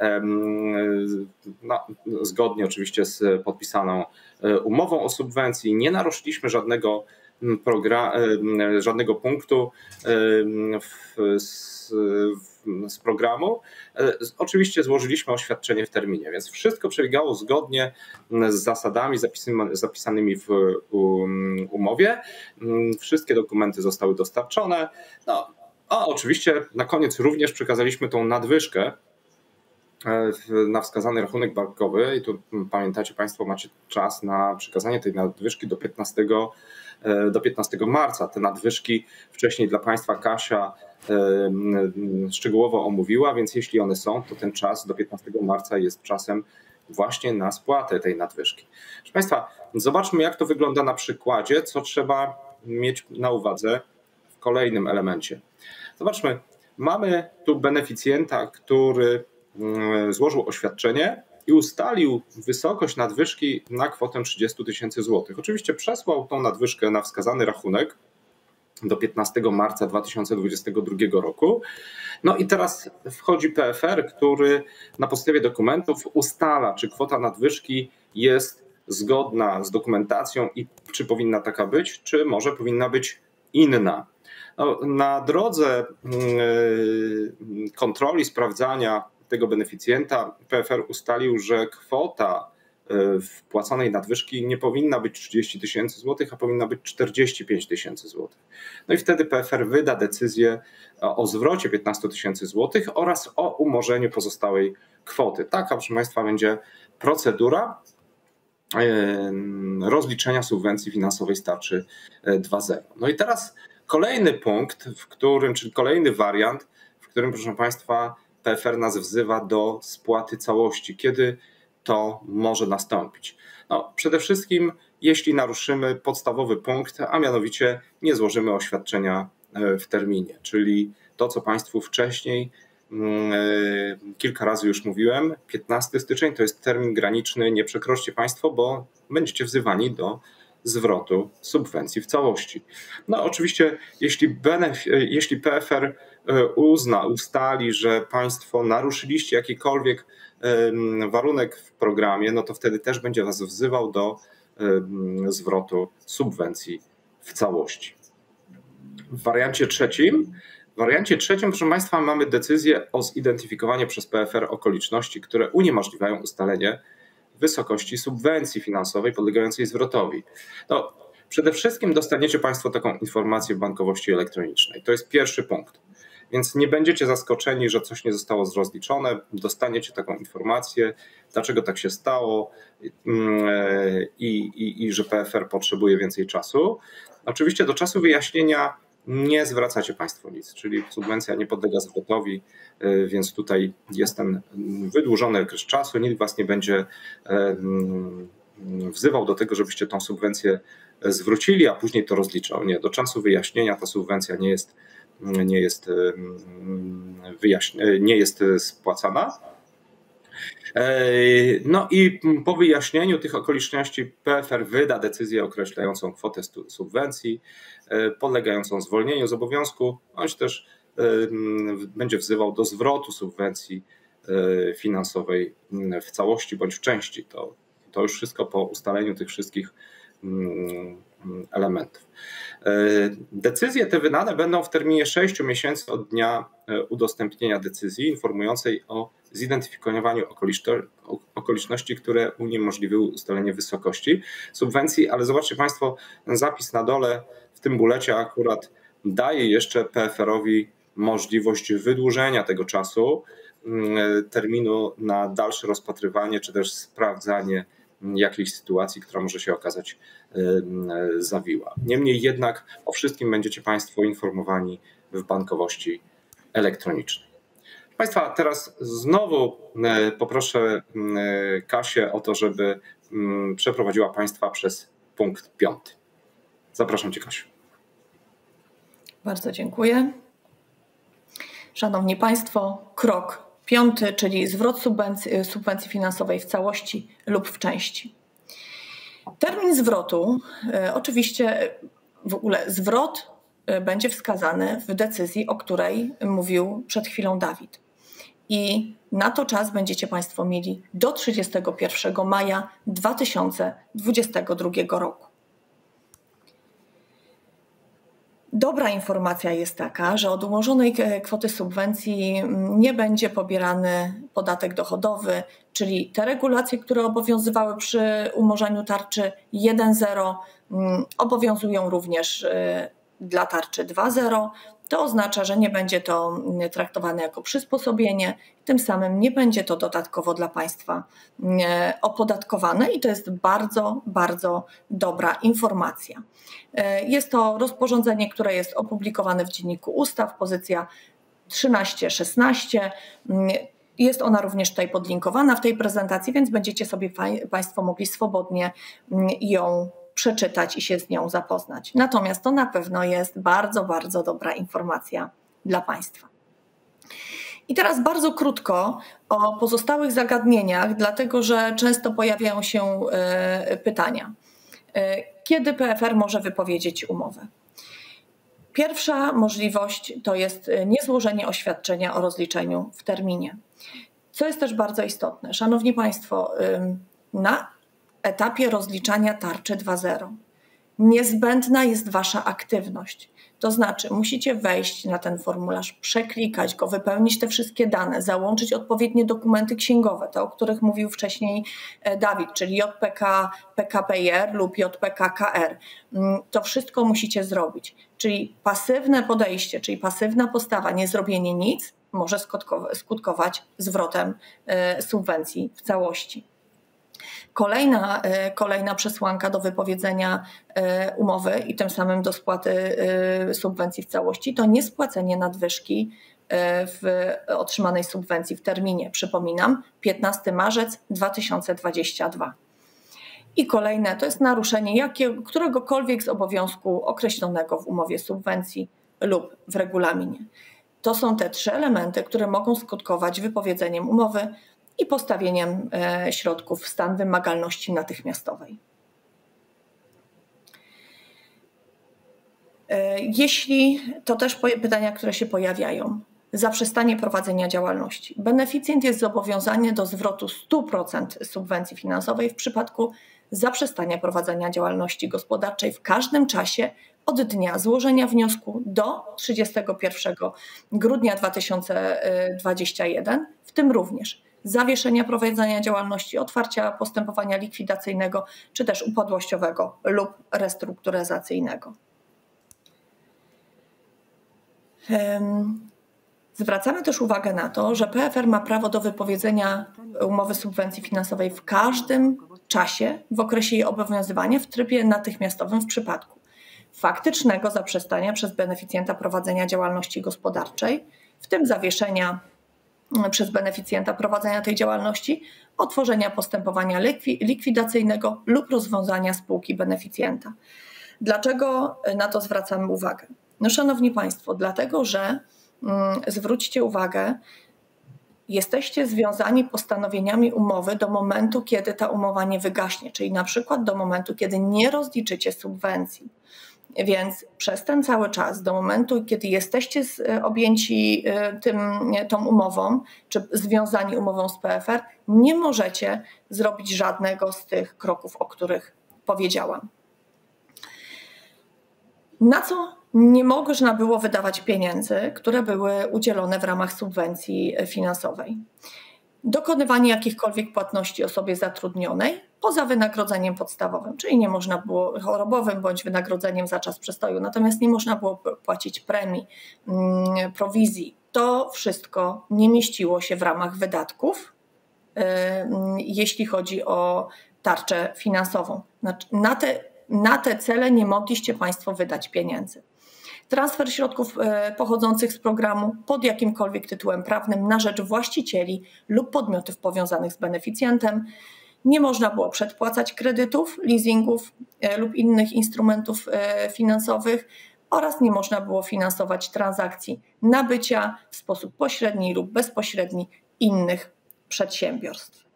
zgodnie oczywiście z podpisaną umową o subwencji. Nie naruszyliśmy żadnego punktu z programu. Oczywiście złożyliśmy oświadczenie w terminie, więc wszystko przebiegało zgodnie z zasadami zapisanymi w umowie. Wszystkie dokumenty zostały dostarczone. No, a oczywiście na koniec również przekazaliśmy tą nadwyżkę na wskazany rachunek bankowy i tu pamiętacie Państwo, macie czas na przekazanie tej nadwyżki do 15 marca. Te nadwyżki wcześniej dla Państwa Kasia szczegółowo omówiła, więc jeśli one są, to ten czas do 15 marca jest czasem właśnie na spłatę tej nadwyżki. Proszę Państwa, zobaczmy, jak to wygląda na przykładzie, co trzeba mieć na uwadze w kolejnym elemencie. Zobaczmy, mamy tu beneficjenta, który złożył oświadczenie i ustalił wysokość nadwyżki na kwotę 30 000 złotych. Oczywiście przesłał tą nadwyżkę na wskazany rachunek do 15 marca 2022 roku. No i teraz wchodzi PFR, który na podstawie dokumentów ustala, czy kwota nadwyżki jest zgodna z dokumentacją i czy powinna taka być, czy może powinna być inna. No, na drodze kontroli, sprawdzania tego beneficjenta PFR ustalił, że kwota wpłaconej nadwyżki nie powinna być 30 000 złotych, a powinna być 45 000 złotych. No i wtedy PFR wyda decyzję o zwrocie 15 000 złotych oraz o umorzeniu pozostałej kwoty. Taka, proszę Państwa, będzie procedura rozliczenia subwencji finansowej z tarczy 2.0. No i teraz kolejny punkt, czyli kolejny wariant, w którym, proszę Państwa, PFR nas wzywa do spłaty całości. Kiedy to może nastąpić? No, przede wszystkim, jeśli naruszymy podstawowy punkt, a mianowicie nie złożymy oświadczenia w terminie, czyli to, co Państwu wcześniej kilka razy już mówiłem, 15 styczeń to jest termin graniczny, nie przekroczcie Państwo, bo będziecie wzywani do zwrotu subwencji w całości. No oczywiście, jeśli PFR ustali, że Państwo naruszyliście jakikolwiek warunek w programie, no to wtedy też będzie Was wzywał do zwrotu subwencji w całości. W wariancie trzecim, proszę Państwa, mamy decyzję o zidentyfikowaniu przez PFR okoliczności, które uniemożliwiają ustalenie wysokości subwencji finansowej podlegającej zwrotowi. No, przede wszystkim dostaniecie Państwo taką informację w bankowości elektronicznej. To jest pierwszy punkt. Więc nie będziecie zaskoczeni, że coś nie zostało rozliczone. Dostaniecie taką informację, dlaczego tak się stało i że PFR potrzebuje więcej czasu. Oczywiście do czasu wyjaśnienia nie zwracacie Państwo nic, czyli subwencja nie podlega zwrotowi, więc tutaj jest ten wydłużony okres czasu, nikt Was nie będzie wzywał do tego, żebyście tą subwencję zwrócili, a później to rozliczał. Nie, do czasu wyjaśnienia ta subwencja nie jest spłacana. No i po wyjaśnieniu tych okoliczności PFR wyda decyzję określającą kwotę subwencji podlegającą zwolnieniu z obowiązku, bądź też będzie wzywał do zwrotu subwencji finansowej w całości bądź w części. To już wszystko po ustaleniu tych wszystkich elementów. Decyzje te wydane będą w terminie 6 miesięcy od dnia udostępnienia decyzji informującej o zidentyfikowaniu okoliczności, które uniemożliwiły ustalenie wysokości subwencji, ale zobaczcie Państwo, ten zapis na dole w tym bulecie akurat daje jeszcze PFR-owi możliwość wydłużenia tego czasu, terminu na dalsze rozpatrywanie czy też sprawdzanie jakiejś sytuacji, która może się okazać zawiła. Niemniej jednak o wszystkim będziecie Państwo informowani w bankowości elektronicznej. Państwa, teraz znowu poproszę Kasię o to, żeby przeprowadziła Państwa przez punkt 5. Zapraszam Cię, Kasiu. Bardzo dziękuję. Szanowni Państwo, krok 5, czyli zwrot subwencji finansowej w całości lub w części. Termin zwrotu, oczywiście w ogóle zwrot będzie wskazany w decyzji, o której mówił przed chwilą Dawid. I na to czas będziecie Państwo mieli do 31 maja 2022 roku. Dobra informacja jest taka, że od umorzonej kwoty subwencji nie będzie pobierany podatek dochodowy, czyli te regulacje, które obowiązywały przy umorzeniu tarczy 1.0, obowiązują również dla tarczy 2.0. To oznacza, że nie będzie to traktowane jako przysposobienie, tym samym nie będzie to dodatkowo dla Państwa opodatkowane i to jest bardzo, bardzo dobra informacja. Jest to rozporządzenie, które jest opublikowane w Dzienniku Ustaw, pozycja 13.16. Jest ona również tutaj podlinkowana w tej prezentacji, więc będziecie sobie Państwo mogli swobodnie ją przeczytać i się z nią zapoznać. Natomiast to na pewno jest bardzo, bardzo dobra informacja dla Państwa. I teraz bardzo krótko o pozostałych zagadnieniach, dlatego że często pojawiają się pytania. Kiedy PFR może wypowiedzieć umowę? Pierwsza możliwość to jest niezłożenie oświadczenia o rozliczeniu w terminie. Co jest też bardzo istotne. Szanowni Państwo, na etapie rozliczania tarczy 2.0 niezbędna jest Wasza aktywność. To znaczy musicie wejść na ten formularz, przeklikać go, wypełnić te wszystkie dane, załączyć odpowiednie dokumenty księgowe, te o których mówił wcześniej Dawid, czyli JPK PKPR lub JPK KR. To wszystko musicie zrobić. Czyli pasywne podejście, czyli pasywna postawa, niezrobienie nic może skutkować zwrotem subwencji w całości. Kolejna przesłanka do wypowiedzenia umowy i tym samym do spłaty subwencji w całości to niespłacenie nadwyżki w otrzymanej subwencji w terminie. Przypominam, 15 marzec 2022. I kolejne to jest naruszenie któregokolwiek z obowiązku określonego w umowie subwencji lub w regulaminie. To są te 3 elementy, które mogą skutkować wypowiedzeniem umowy i postawieniem środków w stan wymagalności natychmiastowej. Jeśli to też pytania, które się pojawiają, zaprzestanie prowadzenia działalności. Beneficjent jest zobowiązany do zwrotu 100% subwencji finansowej w przypadku zaprzestania prowadzenia działalności gospodarczej w każdym czasie od dnia złożenia wniosku do 31 grudnia 2021, w tym również zawieszenia prowadzenia działalności, otwarcia postępowania likwidacyjnego czy też upadłościowego lub restrukturyzacyjnego. Zwracamy też uwagę na to, że PFR ma prawo do wypowiedzenia umowy subwencji finansowej w każdym czasie w okresie jej obowiązywania w trybie natychmiastowym w przypadku faktycznego zaprzestania przez beneficjenta prowadzenia działalności gospodarczej, w tym zawieszenia przez beneficjenta prowadzenia tej działalności, otworzenia postępowania likwidacyjnego lub rozwiązania spółki beneficjenta. Dlaczego na to zwracamy uwagę? No, szanowni Państwo, dlatego, że zwróćcie uwagę, jesteście związani postanowieniami umowy do momentu, kiedy ta umowa nie wygaśnie, czyli na przykład do momentu, kiedy nie rozliczycie subwencji. Więc przez ten cały czas, do momentu, kiedy jesteście objęci tą umową, czy związani umową z PFR, nie możecie zrobić żadnego z tych kroków, o których powiedziałam. Na co nie można było wydawać pieniędzy, które były udzielone w ramach subwencji finansowej? Dokonywanie jakichkolwiek płatności osobie zatrudnionej poza wynagrodzeniem podstawowym, czyli nie można było chorobowym bądź wynagrodzeniem za czas przestoju, natomiast nie można było płacić premii, prowizji. To wszystko nie mieściło się w ramach wydatków, jeśli chodzi o tarczę finansową. Na te cele nie mogliście Państwo wydać pieniędzy. Transfer środków pochodzących z programu pod jakimkolwiek tytułem prawnym na rzecz właścicieli lub podmiotów powiązanych z beneficjentem. Nie można było przedpłacać kredytów, leasingów lub innych instrumentów finansowych oraz nie można było finansować transakcji nabycia w sposób pośredni lub bezpośredni innych przedsiębiorstw.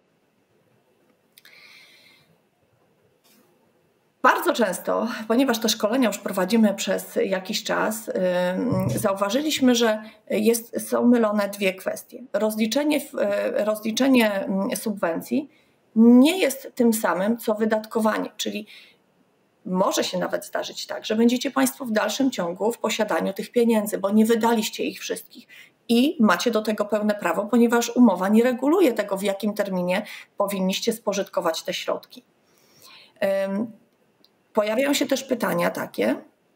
Bardzo często, ponieważ te szkolenia już prowadzimy przez jakiś czas, zauważyliśmy, że są mylone dwie kwestie. Rozliczenie subwencji nie jest tym samym, co wydatkowanie, czyli może się nawet zdarzyć tak, że będziecie Państwo w dalszym ciągu w posiadaniu tych pieniędzy, bo nie wydaliście ich wszystkich i macie do tego pełne prawo, ponieważ umowa nie reguluje tego, w jakim terminie powinniście spożytkować te środki. Pojawiają się też pytania takie,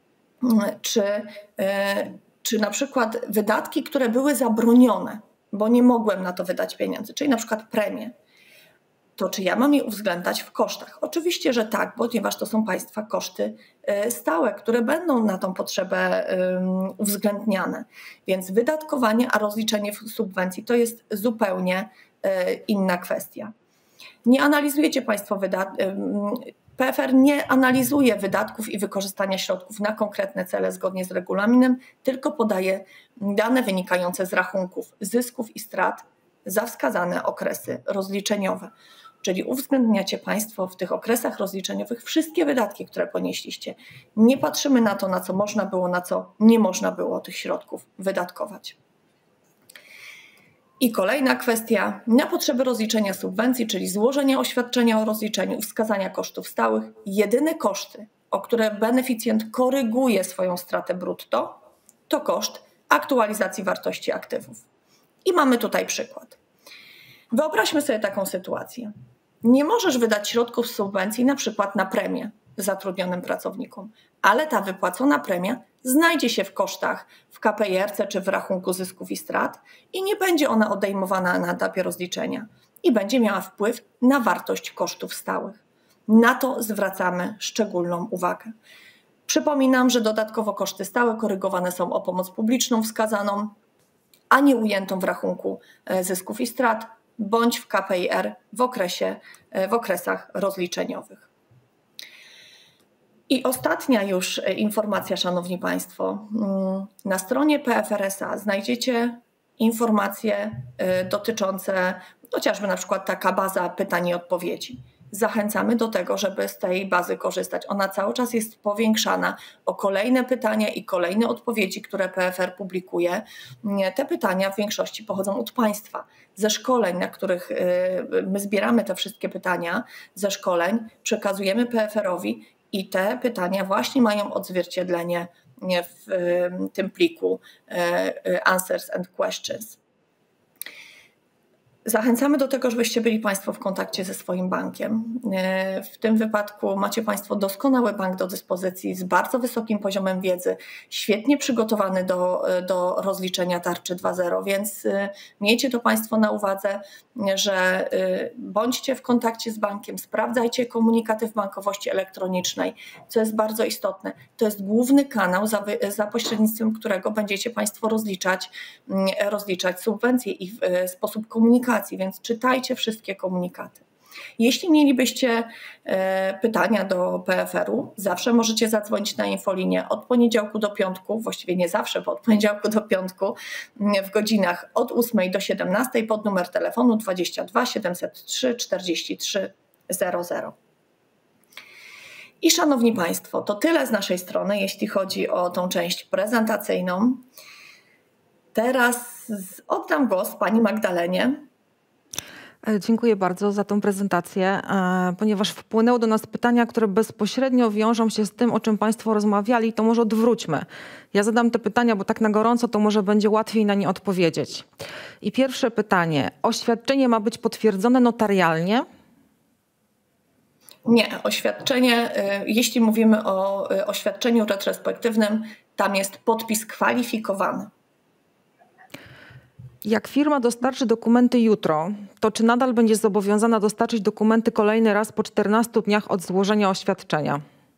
czy na przykład wydatki, które były zabronione, bo nie mogłem na to wydać pieniędzy, czyli na przykład premie, to czy ja mam je uwzględniać w kosztach? Oczywiście, że tak, ponieważ to są Państwa koszty stałe, które będą na tą potrzebę uwzględniane. Więc wydatkowanie, a rozliczenie subwencji to jest zupełnie inna kwestia. Nie analizujecie Państwo PFR nie analizuje wydatków i wykorzystania środków na konkretne cele zgodnie z regulaminem, tylko podaje dane wynikające z rachunków zysków i strat za wskazane okresy rozliczeniowe. Czyli uwzględniacie Państwo w tych okresach rozliczeniowych wszystkie wydatki, które ponieśliście. Nie patrzymy na to, na co można było, na co nie można było tych środków wydatkować. I kolejna kwestia, na potrzeby rozliczenia subwencji, czyli złożenia oświadczenia o rozliczeniu i wskazania kosztów stałych, jedyne koszty, o które beneficjent koryguje swoją stratę brutto, to koszt aktualizacji wartości aktywów. I mamy tutaj przykład. Wyobraźmy sobie taką sytuację. Nie możesz wydać środków z subwencji na przykład na premię zatrudnionym pracownikom, ale ta wypłacona premia znajdzie się w kosztach w KPIR-ce czy w rachunku zysków i strat i nie będzie ona odejmowana na etapie rozliczenia i będzie miała wpływ na wartość kosztów stałych. Na to zwracamy szczególną uwagę. Przypominam, że dodatkowo koszty stałe korygowane są o pomoc publiczną wskazaną, a nie ujętą w rachunku zysków i strat bądź w KPIR w okresach rozliczeniowych. I ostatnia już informacja, szanowni Państwo. Na stronie PFRSA znajdziecie informacje dotyczące chociażby na przykład taka baza pytań i odpowiedzi. Zachęcamy do tego, żeby z tej bazy korzystać. Ona cały czas jest powiększana o kolejne pytania i kolejne odpowiedzi, które PFR publikuje. Te pytania w większości pochodzą od Państwa. Ze szkoleń, na których my zbieramy te wszystkie pytania, ze szkoleń przekazujemy PFR-owi i te pytania właśnie mają odzwierciedlenie w tym pliku Answers and Questions. Zachęcamy do tego, żebyście byli Państwo w kontakcie ze swoim bankiem. W tym wypadku macie Państwo doskonały bank do dyspozycji z bardzo wysokim poziomem wiedzy, świetnie przygotowany do rozliczenia tarczy 2.0, więc miejcie to Państwo na uwadze, że bądźcie w kontakcie z bankiem, sprawdzajcie komunikaty w bankowości elektronicznej, co jest bardzo istotne. To jest główny kanał, za pośrednictwem którego będziecie Państwo rozliczać subwencje i sposób komunikacji, więc czytajcie wszystkie komunikaty. Jeśli mielibyście pytania do PFR-u, zawsze możecie zadzwonić na infolinię od poniedziałku do piątku, właściwie nie zawsze, bo od poniedziałku do piątku w godzinach od 8 do 17 pod numer telefonu 22 703 43 00. I szanowni Państwo, to tyle z naszej strony, jeśli chodzi o tą część prezentacyjną. Teraz oddam głos Pani Magdalenie. Dziękuję bardzo za tą prezentację, ponieważ wpłynęły do nas pytania, które bezpośrednio wiążą się z tym, o czym Państwo rozmawiali, to może odwróćmy. Ja zadam te pytania, bo tak na gorąco to może będzie łatwiej na nie odpowiedzieć. I pierwsze pytanie. Oświadczenie ma być potwierdzone notarialnie? Nie, oświadczenie, jeśli mówimy o oświadczeniu retrospektywnym, tam jest podpis kwalifikowany. Jak firma dostarczy dokumenty jutro, to czy nadal będzie zobowiązana dostarczyć dokumenty kolejny raz po 14 dniach od złożenia oświadczenia?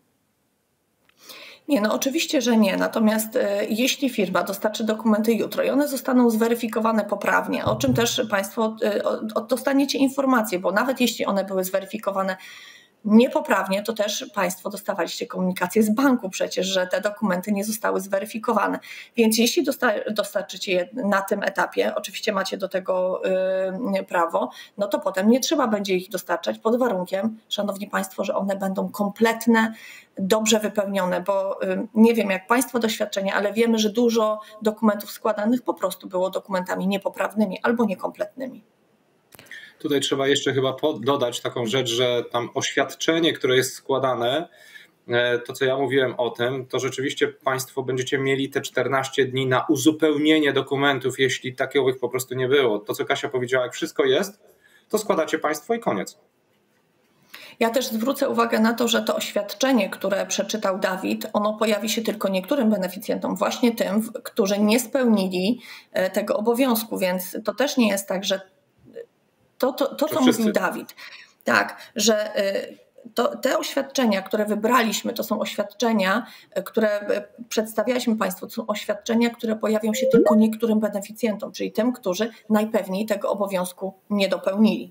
Nie, no oczywiście, że nie. Natomiast jeśli firma dostarczy dokumenty jutro i one zostaną zweryfikowane poprawnie, o czym też Państwo dostaniecie informację, bo nawet jeśli one były zweryfikowane niepoprawnie, to też Państwo dostawaliście komunikację z banku przecież, że te dokumenty nie zostały zweryfikowane. Więc jeśli dostarczycie je na tym etapie, oczywiście macie do tego prawo, no to potem nie trzeba będzie ich dostarczać pod warunkiem, szanowni Państwo, że one będą kompletne, dobrze wypełnione, bo nie wiem jak Państwo doświadczenie, ale wiemy, że dużo dokumentów składanych po prostu było dokumentami niepoprawnymi albo niekompletnymi. Tutaj trzeba jeszcze chyba dodać taką rzecz, że tam oświadczenie, które jest składane, to co ja mówiłem o tym, to rzeczywiście Państwo będziecie mieli te 14 dni na uzupełnienie dokumentów, jeśli takowych po prostu nie było. To co Kasia powiedziała, jak wszystko jest, to składacie Państwo i koniec. Ja też zwrócę uwagę na to, że to oświadczenie, które przeczytał Dawid, ono pojawi się tylko niektórym beneficjentom, właśnie tym, którzy nie spełnili tego obowiązku, więc to też nie jest tak, że to co mówił Dawid, tak, że te oświadczenia, które wybraliśmy, to są oświadczenia, które przedstawialiśmy Państwu, to są oświadczenia, które pojawią się tylko niektórym beneficjentom, czyli tym, którzy najpewniej tego obowiązku nie dopełnili.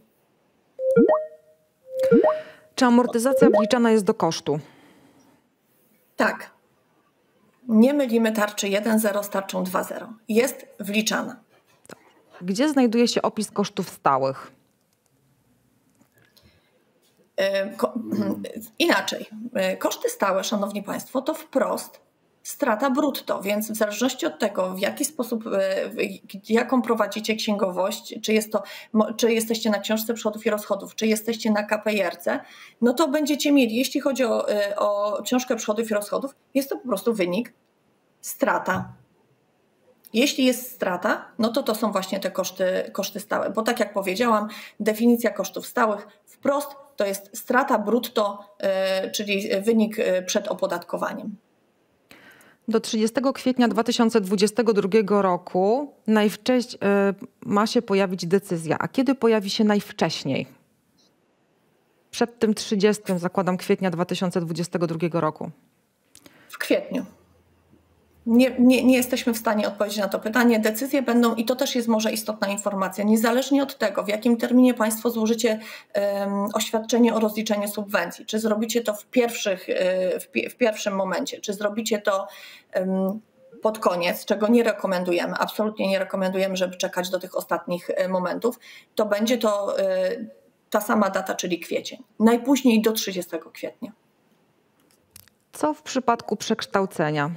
Czy amortyzacja wliczana jest do kosztu? Tak. Nie mylimy tarczy 1.0 z tarczą 2.0. Jest wliczana. Gdzie znajduje się opis kosztów stałych? Inaczej. Koszty stałe, szanowni Państwo, to wprost strata brutto, więc w zależności od tego, w jaki sposób, jaką prowadzicie księgowość, czy jesteście na książce przychodów i rozchodów, czy jesteście na KPR-ce, no to będziecie mieli, jeśli chodzi o książkę przychodów i rozchodów, jest to po prostu wynik strata. Jeśli jest strata, no to są właśnie te koszty stałe, bo tak jak powiedziałam, definicja kosztów stałych wprost to jest strata brutto, czyli wynik przed opodatkowaniem. Do 30 kwietnia 2022 roku ma się pojawić decyzja. A kiedy pojawi się najwcześniej? Przed tym 30, zakładam, kwietnia 2022 roku. W kwietniu. Nie jesteśmy w stanie odpowiedzieć na to pytanie. Decyzje będą, i to też jest może istotna informacja, niezależnie od tego, w jakim terminie Państwo złożycie oświadczenie o rozliczeniu subwencji, czy zrobicie to w pierwszym momencie, czy zrobicie to pod koniec, czego nie rekomendujemy, absolutnie nie rekomendujemy, żeby czekać do tych ostatnich momentów, to będzie to ta sama data, czyli kwiecień. Najpóźniej do 30 kwietnia. Co w przypadku przekształcenia?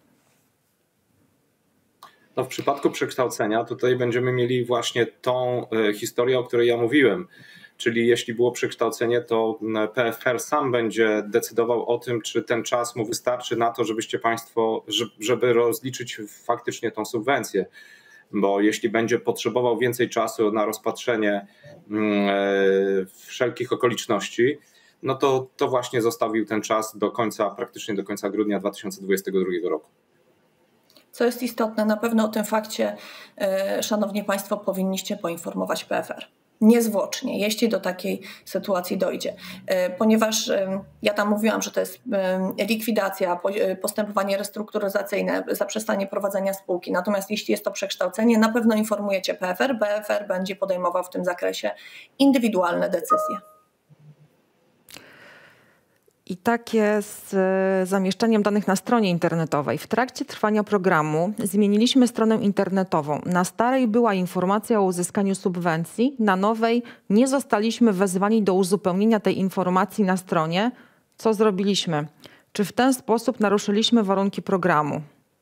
No w przypadku przekształcenia tutaj będziemy mieli właśnie tą historię, o której ja mówiłem. Czyli jeśli było przekształcenie, to PFR sam będzie decydował o tym, czy ten czas mu wystarczy na to, żebyście Państwo, żeby rozliczyć faktycznie tą subwencję. bo jeśli będzie potrzebował więcej czasu na rozpatrzenie wszelkich okoliczności, no to właśnie zostawił ten czas praktycznie do końca grudnia 2022 roku. Co jest istotne, na pewno o tym fakcie, szanowni państwo, powinniście poinformować PFR. Niezwłocznie, jeśli do takiej sytuacji dojdzie. Ponieważ ja tam mówiłam, że to jest likwidacja, postępowanie restrukturyzacyjne, zaprzestanie prowadzenia spółki. Natomiast jeśli jest to przekształcenie, na pewno informujecie PFR. PFR będzie podejmował w tym zakresie indywidualne decyzje. I takie z zamieszczeniem danych na stronie internetowej. W trakcie trwania programu zmieniliśmy stronę internetową. Na starej była informacja o uzyskaniu subwencji, na nowej nie zostaliśmy wezwani do uzupełnienia tej informacji na stronie. Co zrobiliśmy? Czy w ten sposób naruszyliśmy warunki programu?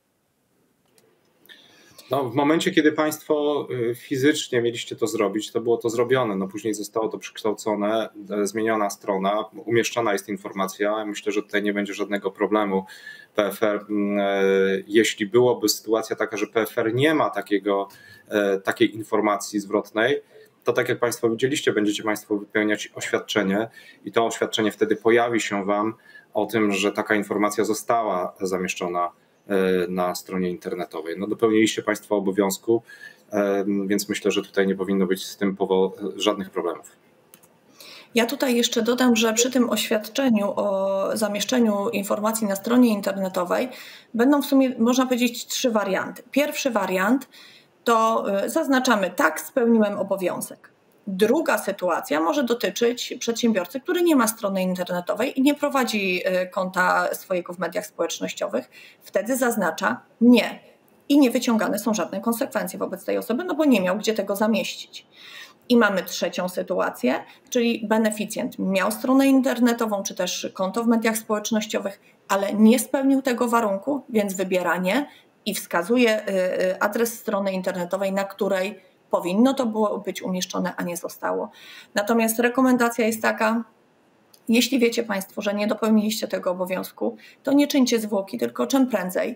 No, w momencie, kiedy Państwo fizycznie mieliście to zrobić, to było to zrobione. No, później zostało to przekształcone, zmieniona strona, umieszczona jest informacja. Myślę, że tutaj nie będzie żadnego problemu. PFR, jeśli byłoby sytuacja taka, że PFR nie ma takiej informacji zwrotnej, to tak jak Państwo widzieliście, będziecie Państwo wypełniać oświadczenie i to oświadczenie wtedy pojawi się Wam o tym, że taka informacja została zamieszczona na stronie internetowej. No, dopełniliście Państwo obowiązku, więc myślę, że tutaj nie powinno być z tym żadnych problemów. Ja tutaj jeszcze dodam, że przy tym oświadczeniu o zamieszczeniu informacji na stronie internetowej będą w sumie, można powiedzieć, 3 warianty. Pierwszy wariant to zaznaczamy: tak, spełniłem obowiązek. Druga sytuacja może dotyczyć przedsiębiorcy, który nie ma strony internetowej i nie prowadzi konta swojego w mediach społecznościowych. Wtedy zaznacza nie i nie wyciągane są żadne konsekwencje wobec tej osoby, no bo nie miał gdzie tego zamieścić. I mamy trzecią sytuację, czyli beneficjent miał stronę internetową czy też konto w mediach społecznościowych, ale nie spełnił tego warunku, więc wybiera nie i wskazuje adres strony internetowej, na której powinno to było być umieszczone, a nie zostało. Natomiast rekomendacja jest taka: jeśli wiecie Państwo, że nie dopełniliście tego obowiązku, to nie czyńcie zwłoki, tylko czym prędzej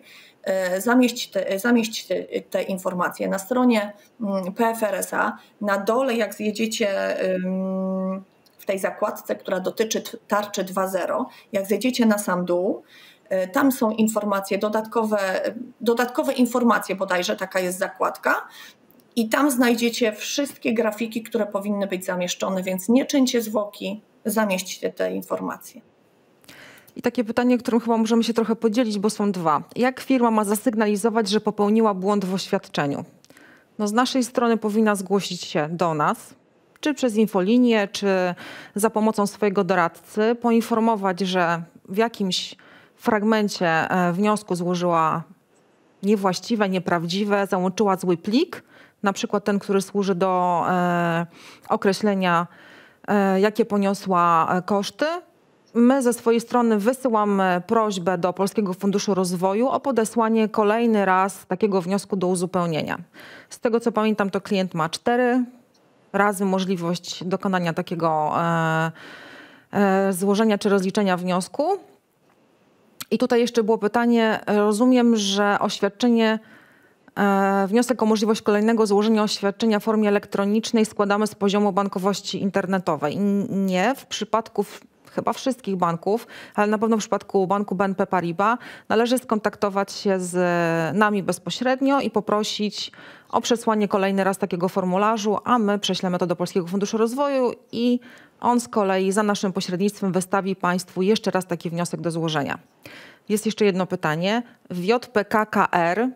zamieść te informacje na stronie PFR S.A. Na dole, jak zjedziecie w tej zakładce, która dotyczy tarczy 2.0, jak zjedziecie na sam dół, tam są informacje, dodatkowe informacje, bodajże taka jest zakładka, i tam znajdziecie wszystkie grafiki, które powinny być zamieszczone, więc nie czyńcie zwłoki, zamieśćcie te informacje. I takie pytanie, którym chyba możemy się trochę podzielić, bo są 2. Jak firma ma zasygnalizować, że popełniła błąd w oświadczeniu? No, z naszej strony powinna zgłosić się do nas, czy przez infolinię, czy za pomocą swojego doradcy, poinformować, że w jakimś fragmencie wniosku złożyła niewłaściwe, nieprawdziwe, załączyła zły plik, na przykład ten, który służy do określenia, jakie poniosła koszty. My ze swojej strony wysyłamy prośbę do Polskiego Funduszu Rozwoju o podesłanie kolejny raz takiego wniosku do uzupełnienia. Z tego co pamiętam, to klient ma 4 razy możliwość dokonania takiego złożenia czy rozliczenia wniosku. I tutaj jeszcze było pytanie, rozumiem, że wniosek o możliwość kolejnego złożenia oświadczenia w formie elektronicznej składamy z poziomu bankowości internetowej. Nie, w przypadku chyba wszystkich banków, ale na pewno w przypadku banku BNP Paribas należy skontaktować się z nami bezpośrednio i poprosić o przesłanie kolejny raz takiego formularzu, a my prześlemy to do Polskiego Funduszu Rozwoju i on z kolei za naszym pośrednictwem wystawi Państwu jeszcze raz taki wniosek do złożenia. Jest jeszcze jedno pytanie. W JPK.KR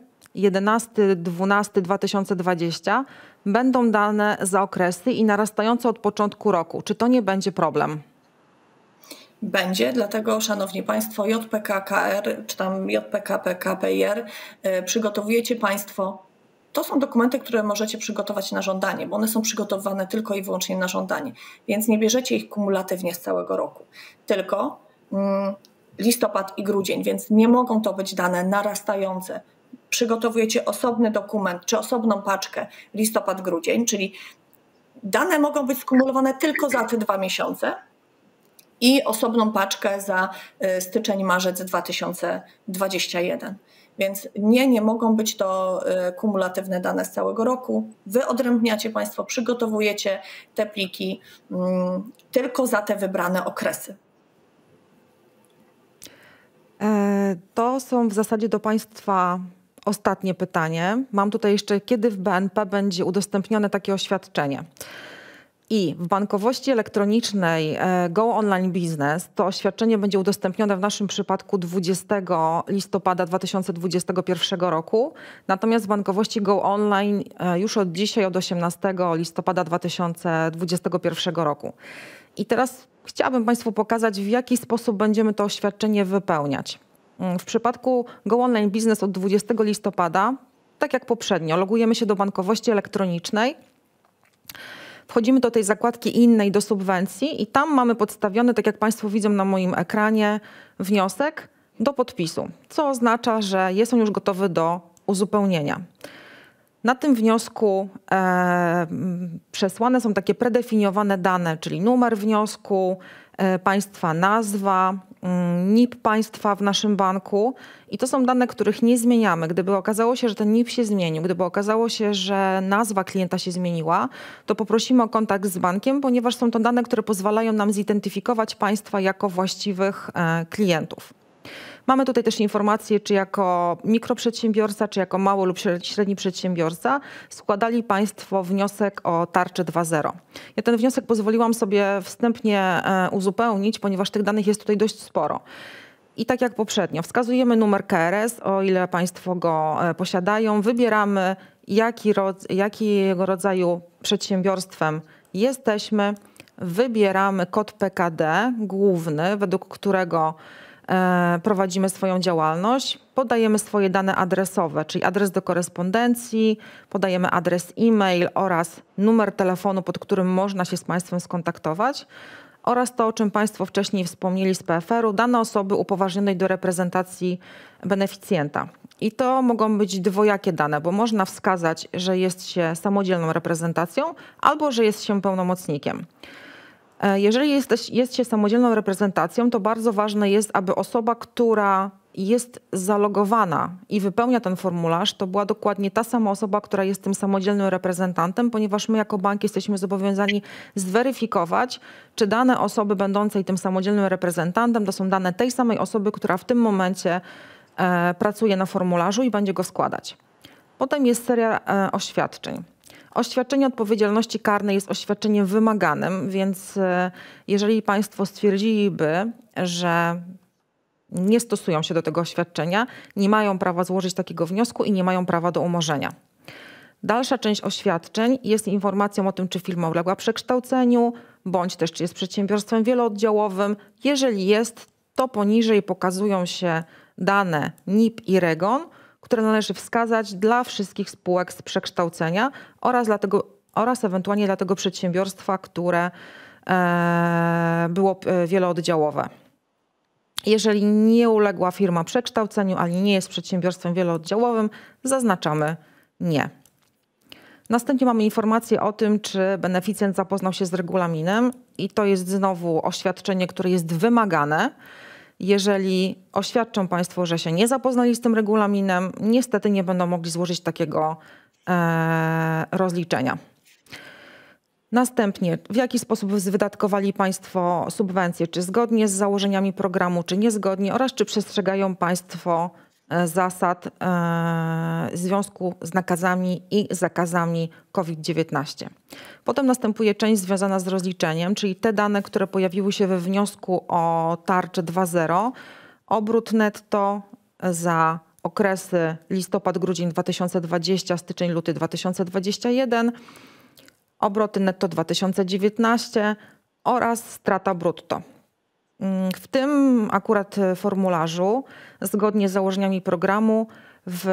11.12.2020 będą dane za okresy i narastające od początku roku. Czy to nie będzie problem? Będzie, dlatego szanowni Państwo, JPK.KR czy tam JPK.PKPR przygotowujecie Państwo. To są dokumenty, które możecie przygotować na żądanie, bo one są przygotowane tylko i wyłącznie na żądanie, więc nie bierzecie ich kumulatywnie z całego roku, tylko listopad i grudzień, więc nie mogą to być dane narastające. Przygotowujecie osobny dokument czy osobną paczkę listopad-grudzień, czyli dane mogą być skumulowane tylko za te 2 miesiące i osobną paczkę za styczeń-marzec 2021. Więc nie mogą być to kumulatywne dane z całego roku. Wy odrębniacie Państwo, przygotowujecie te pliki tylko za te wybrane okresy. To są w zasadzie do Państwa ostatnie pytanie. Mam tutaj jeszcze, kiedy w BNP będzie udostępnione takie oświadczenie? I w bankowości elektronicznej Go Online Business to oświadczenie będzie udostępnione w naszym przypadku 20 listopada 2021 roku. Natomiast w bankowości Go Online już od dzisiaj, od 18 listopada 2021 roku. I teraz chciałabym Państwu pokazać, w jaki sposób będziemy to oświadczenie wypełniać. W przypadku Go Online Business od 20 listopada, tak jak poprzednio, logujemy się do bankowości elektronicznej. Wchodzimy do tej zakładki innej, do subwencji i tam mamy podstawiony, tak jak Państwo widzą na moim ekranie, wniosek do podpisu, co oznacza, że jest on już gotowy do uzupełnienia. Na tym wniosku przesłane są takie predefiniowane dane, czyli numer wniosku, Państwa nazwa, NIP Państwa w naszym banku i to są dane, których nie zmieniamy. Gdyby okazało się, że ten NIP się zmienił, gdyby okazało się, że nazwa klienta się zmieniła, to poprosimy o kontakt z bankiem, ponieważ są to dane, które pozwalają nam zidentyfikować Państwa jako właściwych klientów. Mamy tutaj też informację, czy jako mikroprzedsiębiorca, czy jako mały lub średni przedsiębiorca składali Państwo wniosek o tarczę 2.0. Ja ten wniosek pozwoliłam sobie wstępnie uzupełnić, ponieważ tych danych jest tutaj dość sporo. I tak jak poprzednio, wskazujemy numer KRS, o ile Państwo go posiadają, wybieramy jakiego rodzaju przedsiębiorstwem jesteśmy, wybieramy kod PKD główny, według którego prowadzimy swoją działalność, podajemy swoje dane adresowe, czyli adres do korespondencji, podajemy adres e-mail oraz numer telefonu, pod którym można się z Państwem skontaktować oraz to, o czym Państwo wcześniej wspomnieli z PFR-u, dane osoby upoważnionej do reprezentacji beneficjenta. I to mogą być dwojakie dane, bo można wskazać, że jest się samodzielną reprezentacją albo że jest się pełnomocnikiem. Jeżeli jest się samodzielną reprezentacją, to bardzo ważne jest, aby osoba, która jest zalogowana i wypełnia ten formularz, to była dokładnie ta sama osoba, która jest tym samodzielnym reprezentantem, ponieważ my jako bank jesteśmy zobowiązani zweryfikować, czy dane osoby będącej tym samodzielnym reprezentantem to są dane tej samej osoby, która w tym momencie pracuje na formularzu i będzie go składać. Potem jest seria oświadczeń. Oświadczenie odpowiedzialności karnej jest oświadczeniem wymaganym, więc jeżeli Państwo stwierdziliby, że nie stosują się do tego oświadczenia, nie mają prawa złożyć takiego wniosku i nie mają prawa do umorzenia. Dalsza część oświadczeń jest informacją o tym, czy firma uległa przekształceniu, bądź też czy jest przedsiębiorstwem wielooddziałowym. Jeżeli jest, to poniżej pokazują się dane NIP i REGON, które należy wskazać dla wszystkich spółek z przekształcenia oraz ewentualnie dla tego przedsiębiorstwa, które było wielooddziałowe. Jeżeli nie uległa firma przekształceniu, ale nie jest przedsiębiorstwem wielooddziałowym, zaznaczamy nie. Następnie mamy informację o tym, czy beneficjent zapoznał się z regulaminem i to jest znowu oświadczenie, które jest wymagane. Jeżeli oświadczą Państwo, że się nie zapoznali z tym regulaminem, niestety nie będą mogli złożyć takiego rozliczenia. Następnie, w jaki sposób wydatkowali Państwo subwencje, czy zgodnie z założeniami programu, czy niezgodnie oraz czy przestrzegają Państwo zasad w związku z nakazami i zakazami COVID-19. Potem następuje część związana z rozliczeniem, czyli te dane, które pojawiły się we wniosku o tarczę 2.0, obrót netto za okresy listopad-grudzień 2020, styczeń-luty 2021, obroty netto 2019 oraz strata brutto. W tym akurat formularzu, zgodnie z założeniami programu, w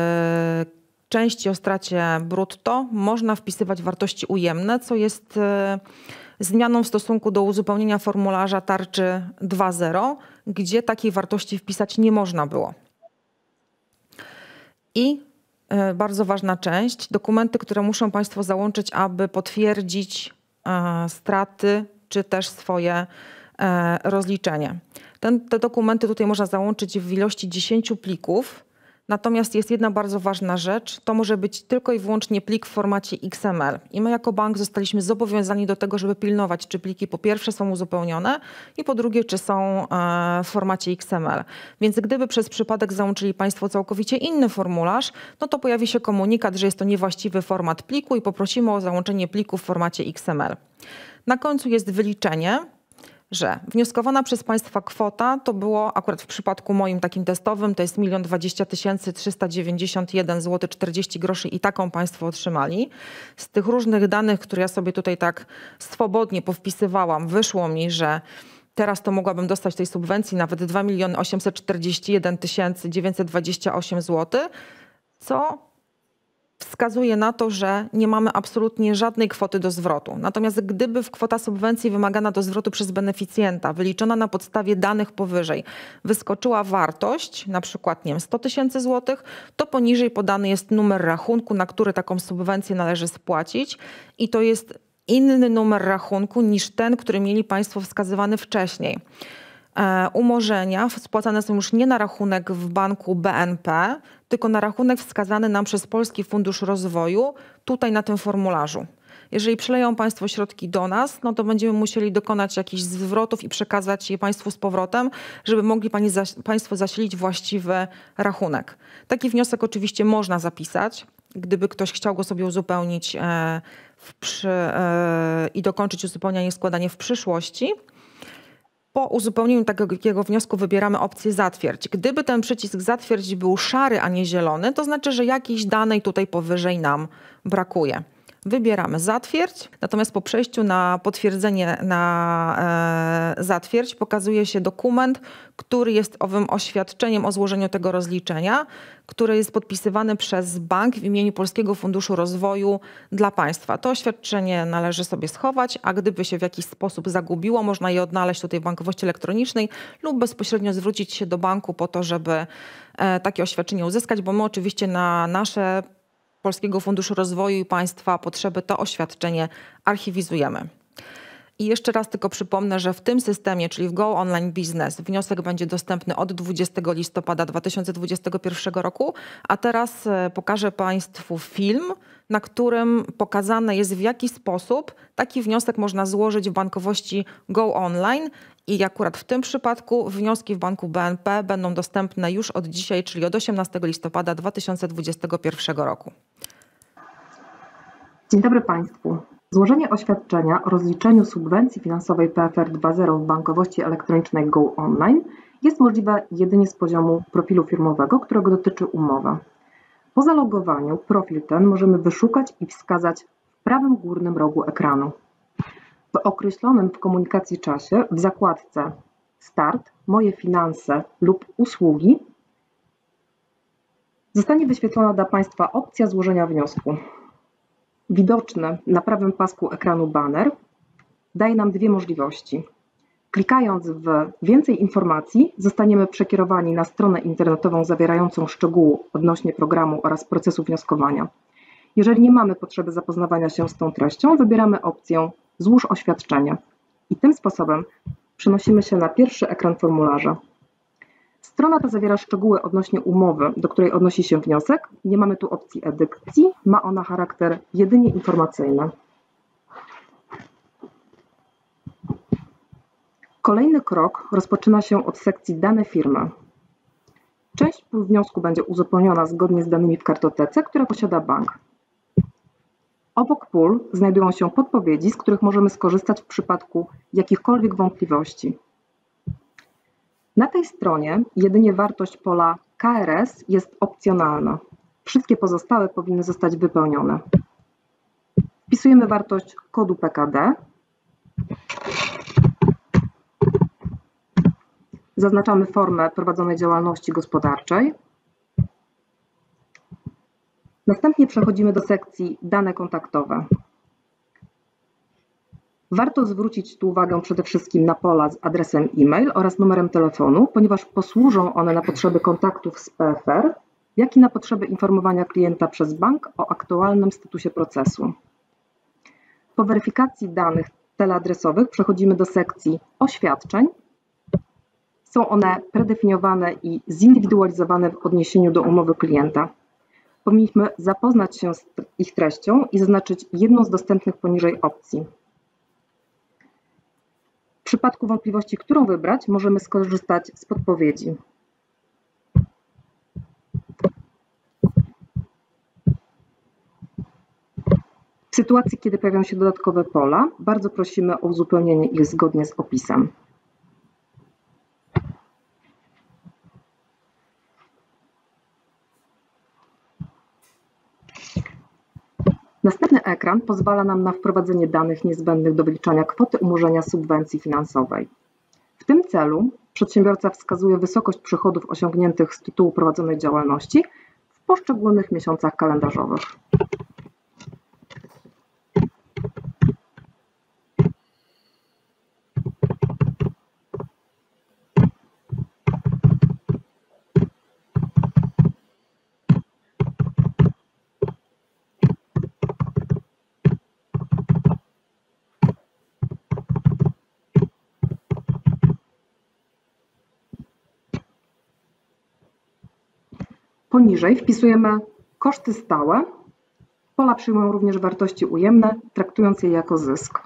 części o stracie brutto można wpisywać wartości ujemne, co jest zmianą w stosunku do uzupełnienia formularza tarczy 2.0, gdzie takiej wartości wpisać nie można było. I bardzo ważna część, dokumenty, które muszą Państwo załączyć, aby potwierdzić straty, czy też swoje rozliczenie. Te dokumenty tutaj można załączyć w ilości 10 plików. Natomiast jest jedna bardzo ważna rzecz, to może być tylko i wyłącznie plik w formacie XML. I my jako bank zostaliśmy zobowiązani do tego, żeby pilnować, czy pliki po pierwsze są uzupełnione i po drugie, czy są w formacie XML. Więc gdyby przez przypadek załączyli Państwo całkowicie inny formularz, no to pojawi się komunikat, że jest to niewłaściwy format pliku i poprosimy o załączenie pliku w formacie XML. Na końcu jest wyliczenie, że wnioskowana przez Państwa kwota to było akurat w przypadku moim takim testowym to jest 1 020 391 zł 40 groszy i taką Państwo otrzymali. Z tych różnych danych, które ja sobie tutaj tak swobodnie powpisywałam, wyszło mi, że teraz to mogłabym dostać tej subwencji nawet 2 841 928 zł, co wskazuje na to, że nie mamy absolutnie żadnej kwoty do zwrotu. Natomiast gdyby kwota subwencji wymagana do zwrotu przez beneficjenta, wyliczona na podstawie danych powyżej, wyskoczyła wartość, na przykład nie wiem, 100 000 złotych, to poniżej podany jest numer rachunku, na który taką subwencję należy spłacić i to jest inny numer rachunku niż ten, który mieli Państwo wskazywany wcześniej. Umorzenia spłacane są już nie na rachunek w banku BNP, tylko na rachunek wskazany nam przez Polski Fundusz Rozwoju tutaj na tym formularzu. Jeżeli przeleją Państwo środki do nas, no to będziemy musieli dokonać jakichś zwrotów i przekazać je Państwu z powrotem, żeby mogli Państwo zasilić właściwy rachunek. Taki wniosek oczywiście można zapisać, gdyby ktoś chciał go sobie uzupełnić i dokończyć uzupełnianie, składanie w przyszłości. Po uzupełnieniu takiego wniosku wybieramy opcję zatwierdź. Gdyby ten przycisk zatwierdź był szary, a nie zielony, to znaczy, że jakiejś danej tutaj powyżej nam brakuje. Wybieramy zatwierdź, natomiast po przejściu na potwierdzenie na zatwierdź pokazuje się dokument, który jest owym oświadczeniem o złożeniu tego rozliczenia, które jest podpisywany przez bank w imieniu Polskiego Funduszu Rozwoju dla Państwa. To oświadczenie należy sobie schować, a gdyby się w jakiś sposób zagubiło, można je odnaleźć tutaj w bankowości elektronicznej lub bezpośrednio zwrócić się do banku po to, żeby takie oświadczenie uzyskać, bo my oczywiście na nasze Polskiego Funduszu Rozwoju i Państwa potrzeby to oświadczenie archiwizujemy. I jeszcze raz tylko przypomnę, że w tym systemie, czyli w Go Online Business, wniosek będzie dostępny od 20 listopada 2021 roku, a teraz pokażę Państwu film, na którym pokazane jest, w jaki sposób taki wniosek można złożyć w bankowości Go Online i akurat w tym przypadku wnioski w banku BNP będą dostępne już od dzisiaj, czyli od 18 listopada 2021 roku. Dzień dobry Państwu. Złożenie oświadczenia o rozliczeniu subwencji finansowej PFR 2.0 w bankowości elektronicznej Go Online jest możliwe jedynie z poziomu profilu firmowego, którego dotyczy umowa. Po zalogowaniu profil ten możemy wyszukać i wskazać w prawym górnym rogu ekranu. W określonym w komunikacji czasie w zakładce Start, Moje finanse lub usługi zostanie wyświetlona dla Państwa opcja złożenia wniosku. Widoczny na prawym pasku ekranu baner daje nam dwie możliwości. Klikając w więcej informacji zostaniemy przekierowani na stronę internetową zawierającą szczegóły odnośnie programu oraz procesu wnioskowania. Jeżeli nie mamy potrzeby zapoznawania się z tą treścią, wybieramy opcję Złóż oświadczenie i tym sposobem przenosimy się na pierwszy ekran formularza. Strona ta zawiera szczegóły odnośnie umowy, do której odnosi się wniosek. Nie mamy tu opcji edycji, ma ona charakter jedynie informacyjny. Kolejny krok rozpoczyna się od sekcji Dane firmy. Część pól wniosku będzie uzupełniona zgodnie z danymi w kartotece, które posiada bank. Obok pól znajdują się podpowiedzi, z których możemy skorzystać w przypadku jakichkolwiek wątpliwości. Na tej stronie jedynie wartość pola KRS jest opcjonalna. Wszystkie pozostałe powinny zostać wypełnione. Wpisujemy wartość kodu PKD. Zaznaczamy formę prowadzonej działalności gospodarczej. Następnie przechodzimy do sekcji Dane kontaktowe. Warto zwrócić tu uwagę przede wszystkim na pola z adresem e-mail oraz numerem telefonu, ponieważ posłużą one na potrzeby kontaktów z PFR, jak i na potrzeby informowania klienta przez bank o aktualnym statusie procesu. Po weryfikacji danych teleadresowych przechodzimy do sekcji Oświadczeń. Są one predefiniowane i zindywidualizowane w odniesieniu do umowy klienta. Powinniśmy zapoznać się z ich treścią i zaznaczyć jedną z dostępnych poniżej opcji. W przypadku wątpliwości, którą wybrać, możemy skorzystać z podpowiedzi. W sytuacji, kiedy pojawią się dodatkowe pola, bardzo prosimy o uzupełnienie ich zgodnie z opisem. Następny ekran pozwala nam na wprowadzenie danych niezbędnych do wyliczania kwoty umorzenia subwencji finansowej. W tym celu przedsiębiorca wskazuje wysokość przychodów osiągniętych z tytułu prowadzonej działalności w poszczególnych miesiącach kalendarzowych. Poniżej wpisujemy koszty stałe. Pola przyjmują również wartości ujemne, traktując je jako zysk.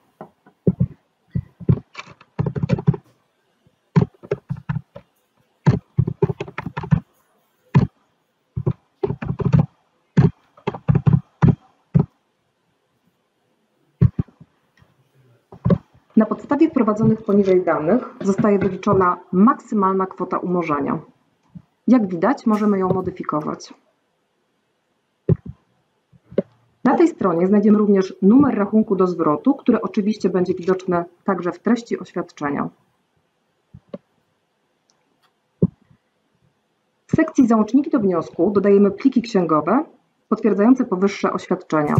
Na podstawie wprowadzonych poniżej danych zostaje wyliczona maksymalna kwota umorzenia. Jak widać, możemy ją modyfikować. Na tej stronie znajdziemy również numer rachunku do zwrotu, który oczywiście będzie widoczny także w treści oświadczenia. W sekcji Załączniki do wniosku dodajemy pliki księgowe potwierdzające powyższe oświadczenia.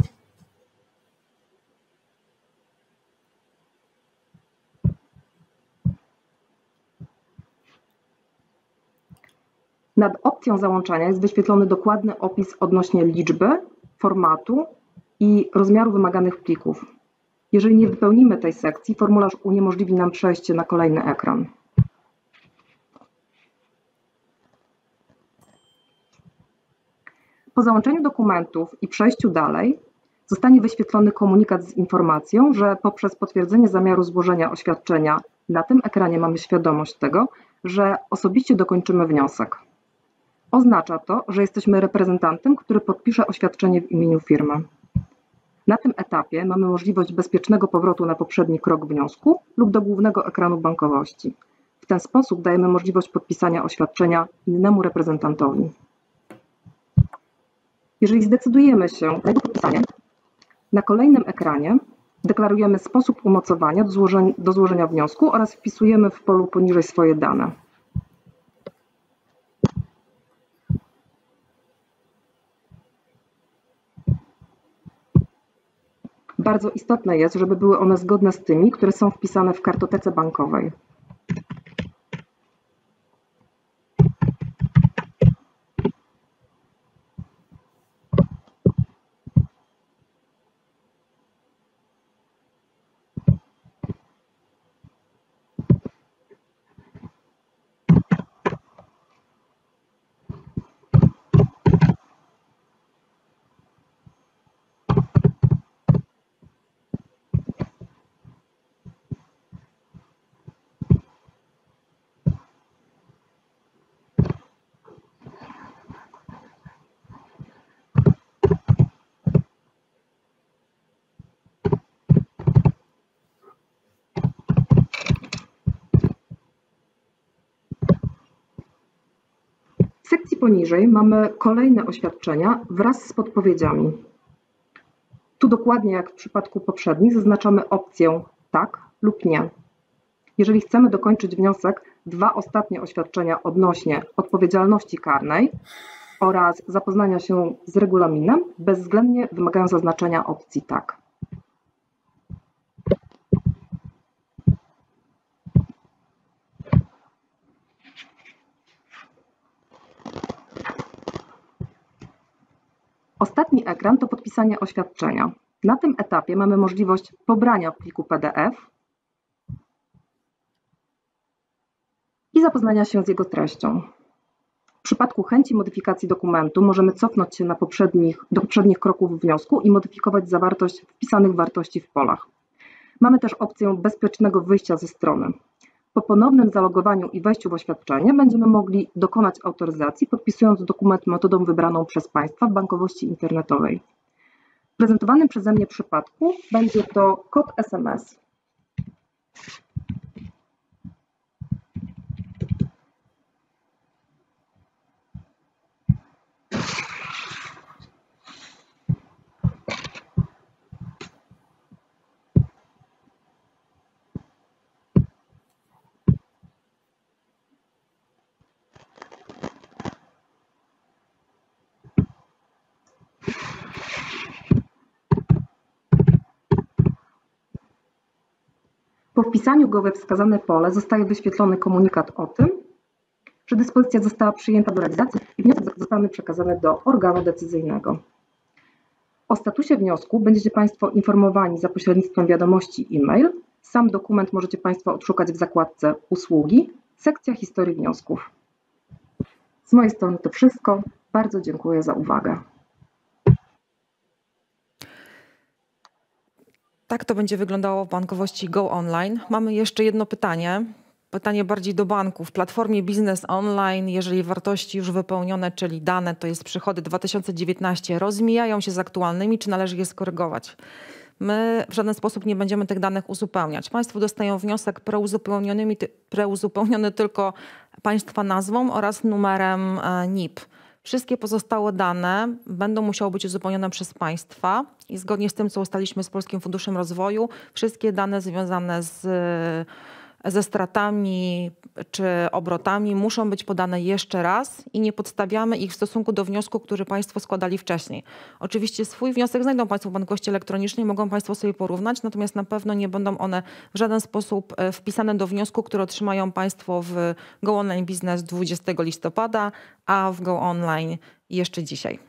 Nad opcją załączania jest wyświetlony dokładny opis odnośnie liczby, formatu i rozmiaru wymaganych plików. Jeżeli nie wypełnimy tej sekcji, formularz uniemożliwi nam przejście na kolejny ekran. Po załączeniu dokumentów i przejściu dalej zostanie wyświetlony komunikat z informacją, że poprzez potwierdzenie zamiaru złożenia oświadczenia na tym ekranie mamy świadomość tego, że osobiście dokończymy wniosek. Oznacza to, że jesteśmy reprezentantem, który podpisze oświadczenie w imieniu firmy. Na tym etapie mamy możliwość bezpiecznego powrotu na poprzedni krok wniosku lub do głównego ekranu bankowości. W ten sposób dajemy możliwość podpisania oświadczenia innemu reprezentantowi. Jeżeli zdecydujemy się na jego podpisanie, na kolejnym ekranie deklarujemy sposób umocowania do złożenia wniosku oraz wpisujemy w polu poniżej swoje dane. Bardzo istotne jest, żeby były one zgodne z tymi, które są wpisane w kartotece bankowej. W sekcji poniżej mamy kolejne oświadczenia wraz z podpowiedziami. Tu dokładnie jak w przypadku poprzednich zaznaczamy opcję tak lub nie. Jeżeli chcemy dokończyć wniosek, dwa ostatnie oświadczenia odnośnie odpowiedzialności karnej oraz zapoznania się z regulaminem bezwzględnie wymagają zaznaczenia opcji tak. Ostatni ekran to podpisanie oświadczenia. Na tym etapie mamy możliwość pobrania pliku PDF i zapoznania się z jego treścią. W przypadku chęci modyfikacji dokumentu możemy cofnąć się do poprzednich kroków wniosku i modyfikować zawartość wpisanych wartości w polach. Mamy też opcję bezpiecznego wyjścia ze strony. Po ponownym zalogowaniu i wejściu w oświadczenie będziemy mogli dokonać autoryzacji, podpisując dokument metodą wybraną przez Państwa w bankowości internetowej. W prezentowanym przeze mnie przypadku będzie to kod SMS. Po wpisaniu go we wskazane pole zostaje wyświetlony komunikat o tym, że dyspozycja została przyjęta do realizacji i wniosek zostanie przekazany do organu decyzyjnego. O statusie wniosku będziecie Państwo informowani za pośrednictwem wiadomości e-mail. Sam dokument możecie Państwo odszukać w zakładce Usługi, sekcja Historii wniosków. Z mojej strony to wszystko. Bardzo dziękuję za uwagę. Tak to będzie wyglądało w bankowości Go Online. Mamy jeszcze jedno pytanie. Pytanie bardziej do banków. W platformie Biznes Online, jeżeli wartości już wypełnione, czyli dane, to jest przychody 2019, rozmijają się z aktualnymi, czy należy je skorygować? My w żaden sposób nie będziemy tych danych uzupełniać. Państwo dostają wniosek preuzupełniony tylko Państwa nazwą oraz numerem NIP. Wszystkie pozostałe dane będą musiały być uzupełnione przez Państwa i zgodnie z tym, co ustaliliśmy z Polskim Funduszem Rozwoju, wszystkie dane związane ze stratami czy obrotami muszą być podane jeszcze raz i nie podstawiamy ich w stosunku do wniosku, który Państwo składali wcześniej. Oczywiście swój wniosek znajdą Państwo w bankowości elektronicznej, mogą Państwo sobie porównać, natomiast na pewno nie będą one w żaden sposób wpisane do wniosku, który otrzymają Państwo w Go Online Biznes 20 listopada, a w Go Online jeszcze dzisiaj.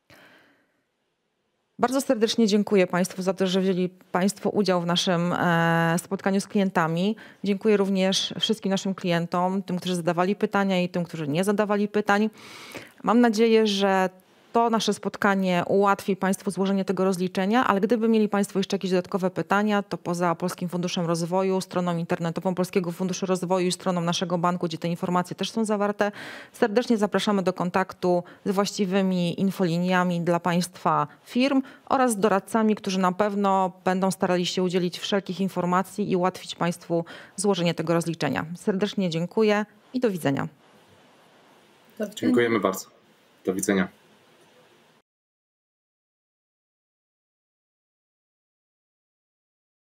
Bardzo serdecznie dziękuję Państwu za to, że wzięli Państwo udział w naszym spotkaniu z klientami. Dziękuję również wszystkim naszym klientom, tym, którzy zadawali pytania i tym, którzy nie zadawali pytań. Mam nadzieję, że to nasze spotkanie ułatwi Państwu złożenie tego rozliczenia, ale gdyby mieli Państwo jeszcze jakieś dodatkowe pytania, to poza Polskim Funduszem Rozwoju, stroną internetową Polskiego Funduszu Rozwoju i stroną naszego banku, gdzie te informacje też są zawarte, serdecznie zapraszamy do kontaktu z właściwymi infoliniami dla Państwa firm oraz z doradcami, którzy na pewno będą starali się udzielić wszelkich informacji i ułatwić Państwu złożenie tego rozliczenia. Serdecznie dziękuję i do widzenia. Dziękujemy bardzo. Do widzenia.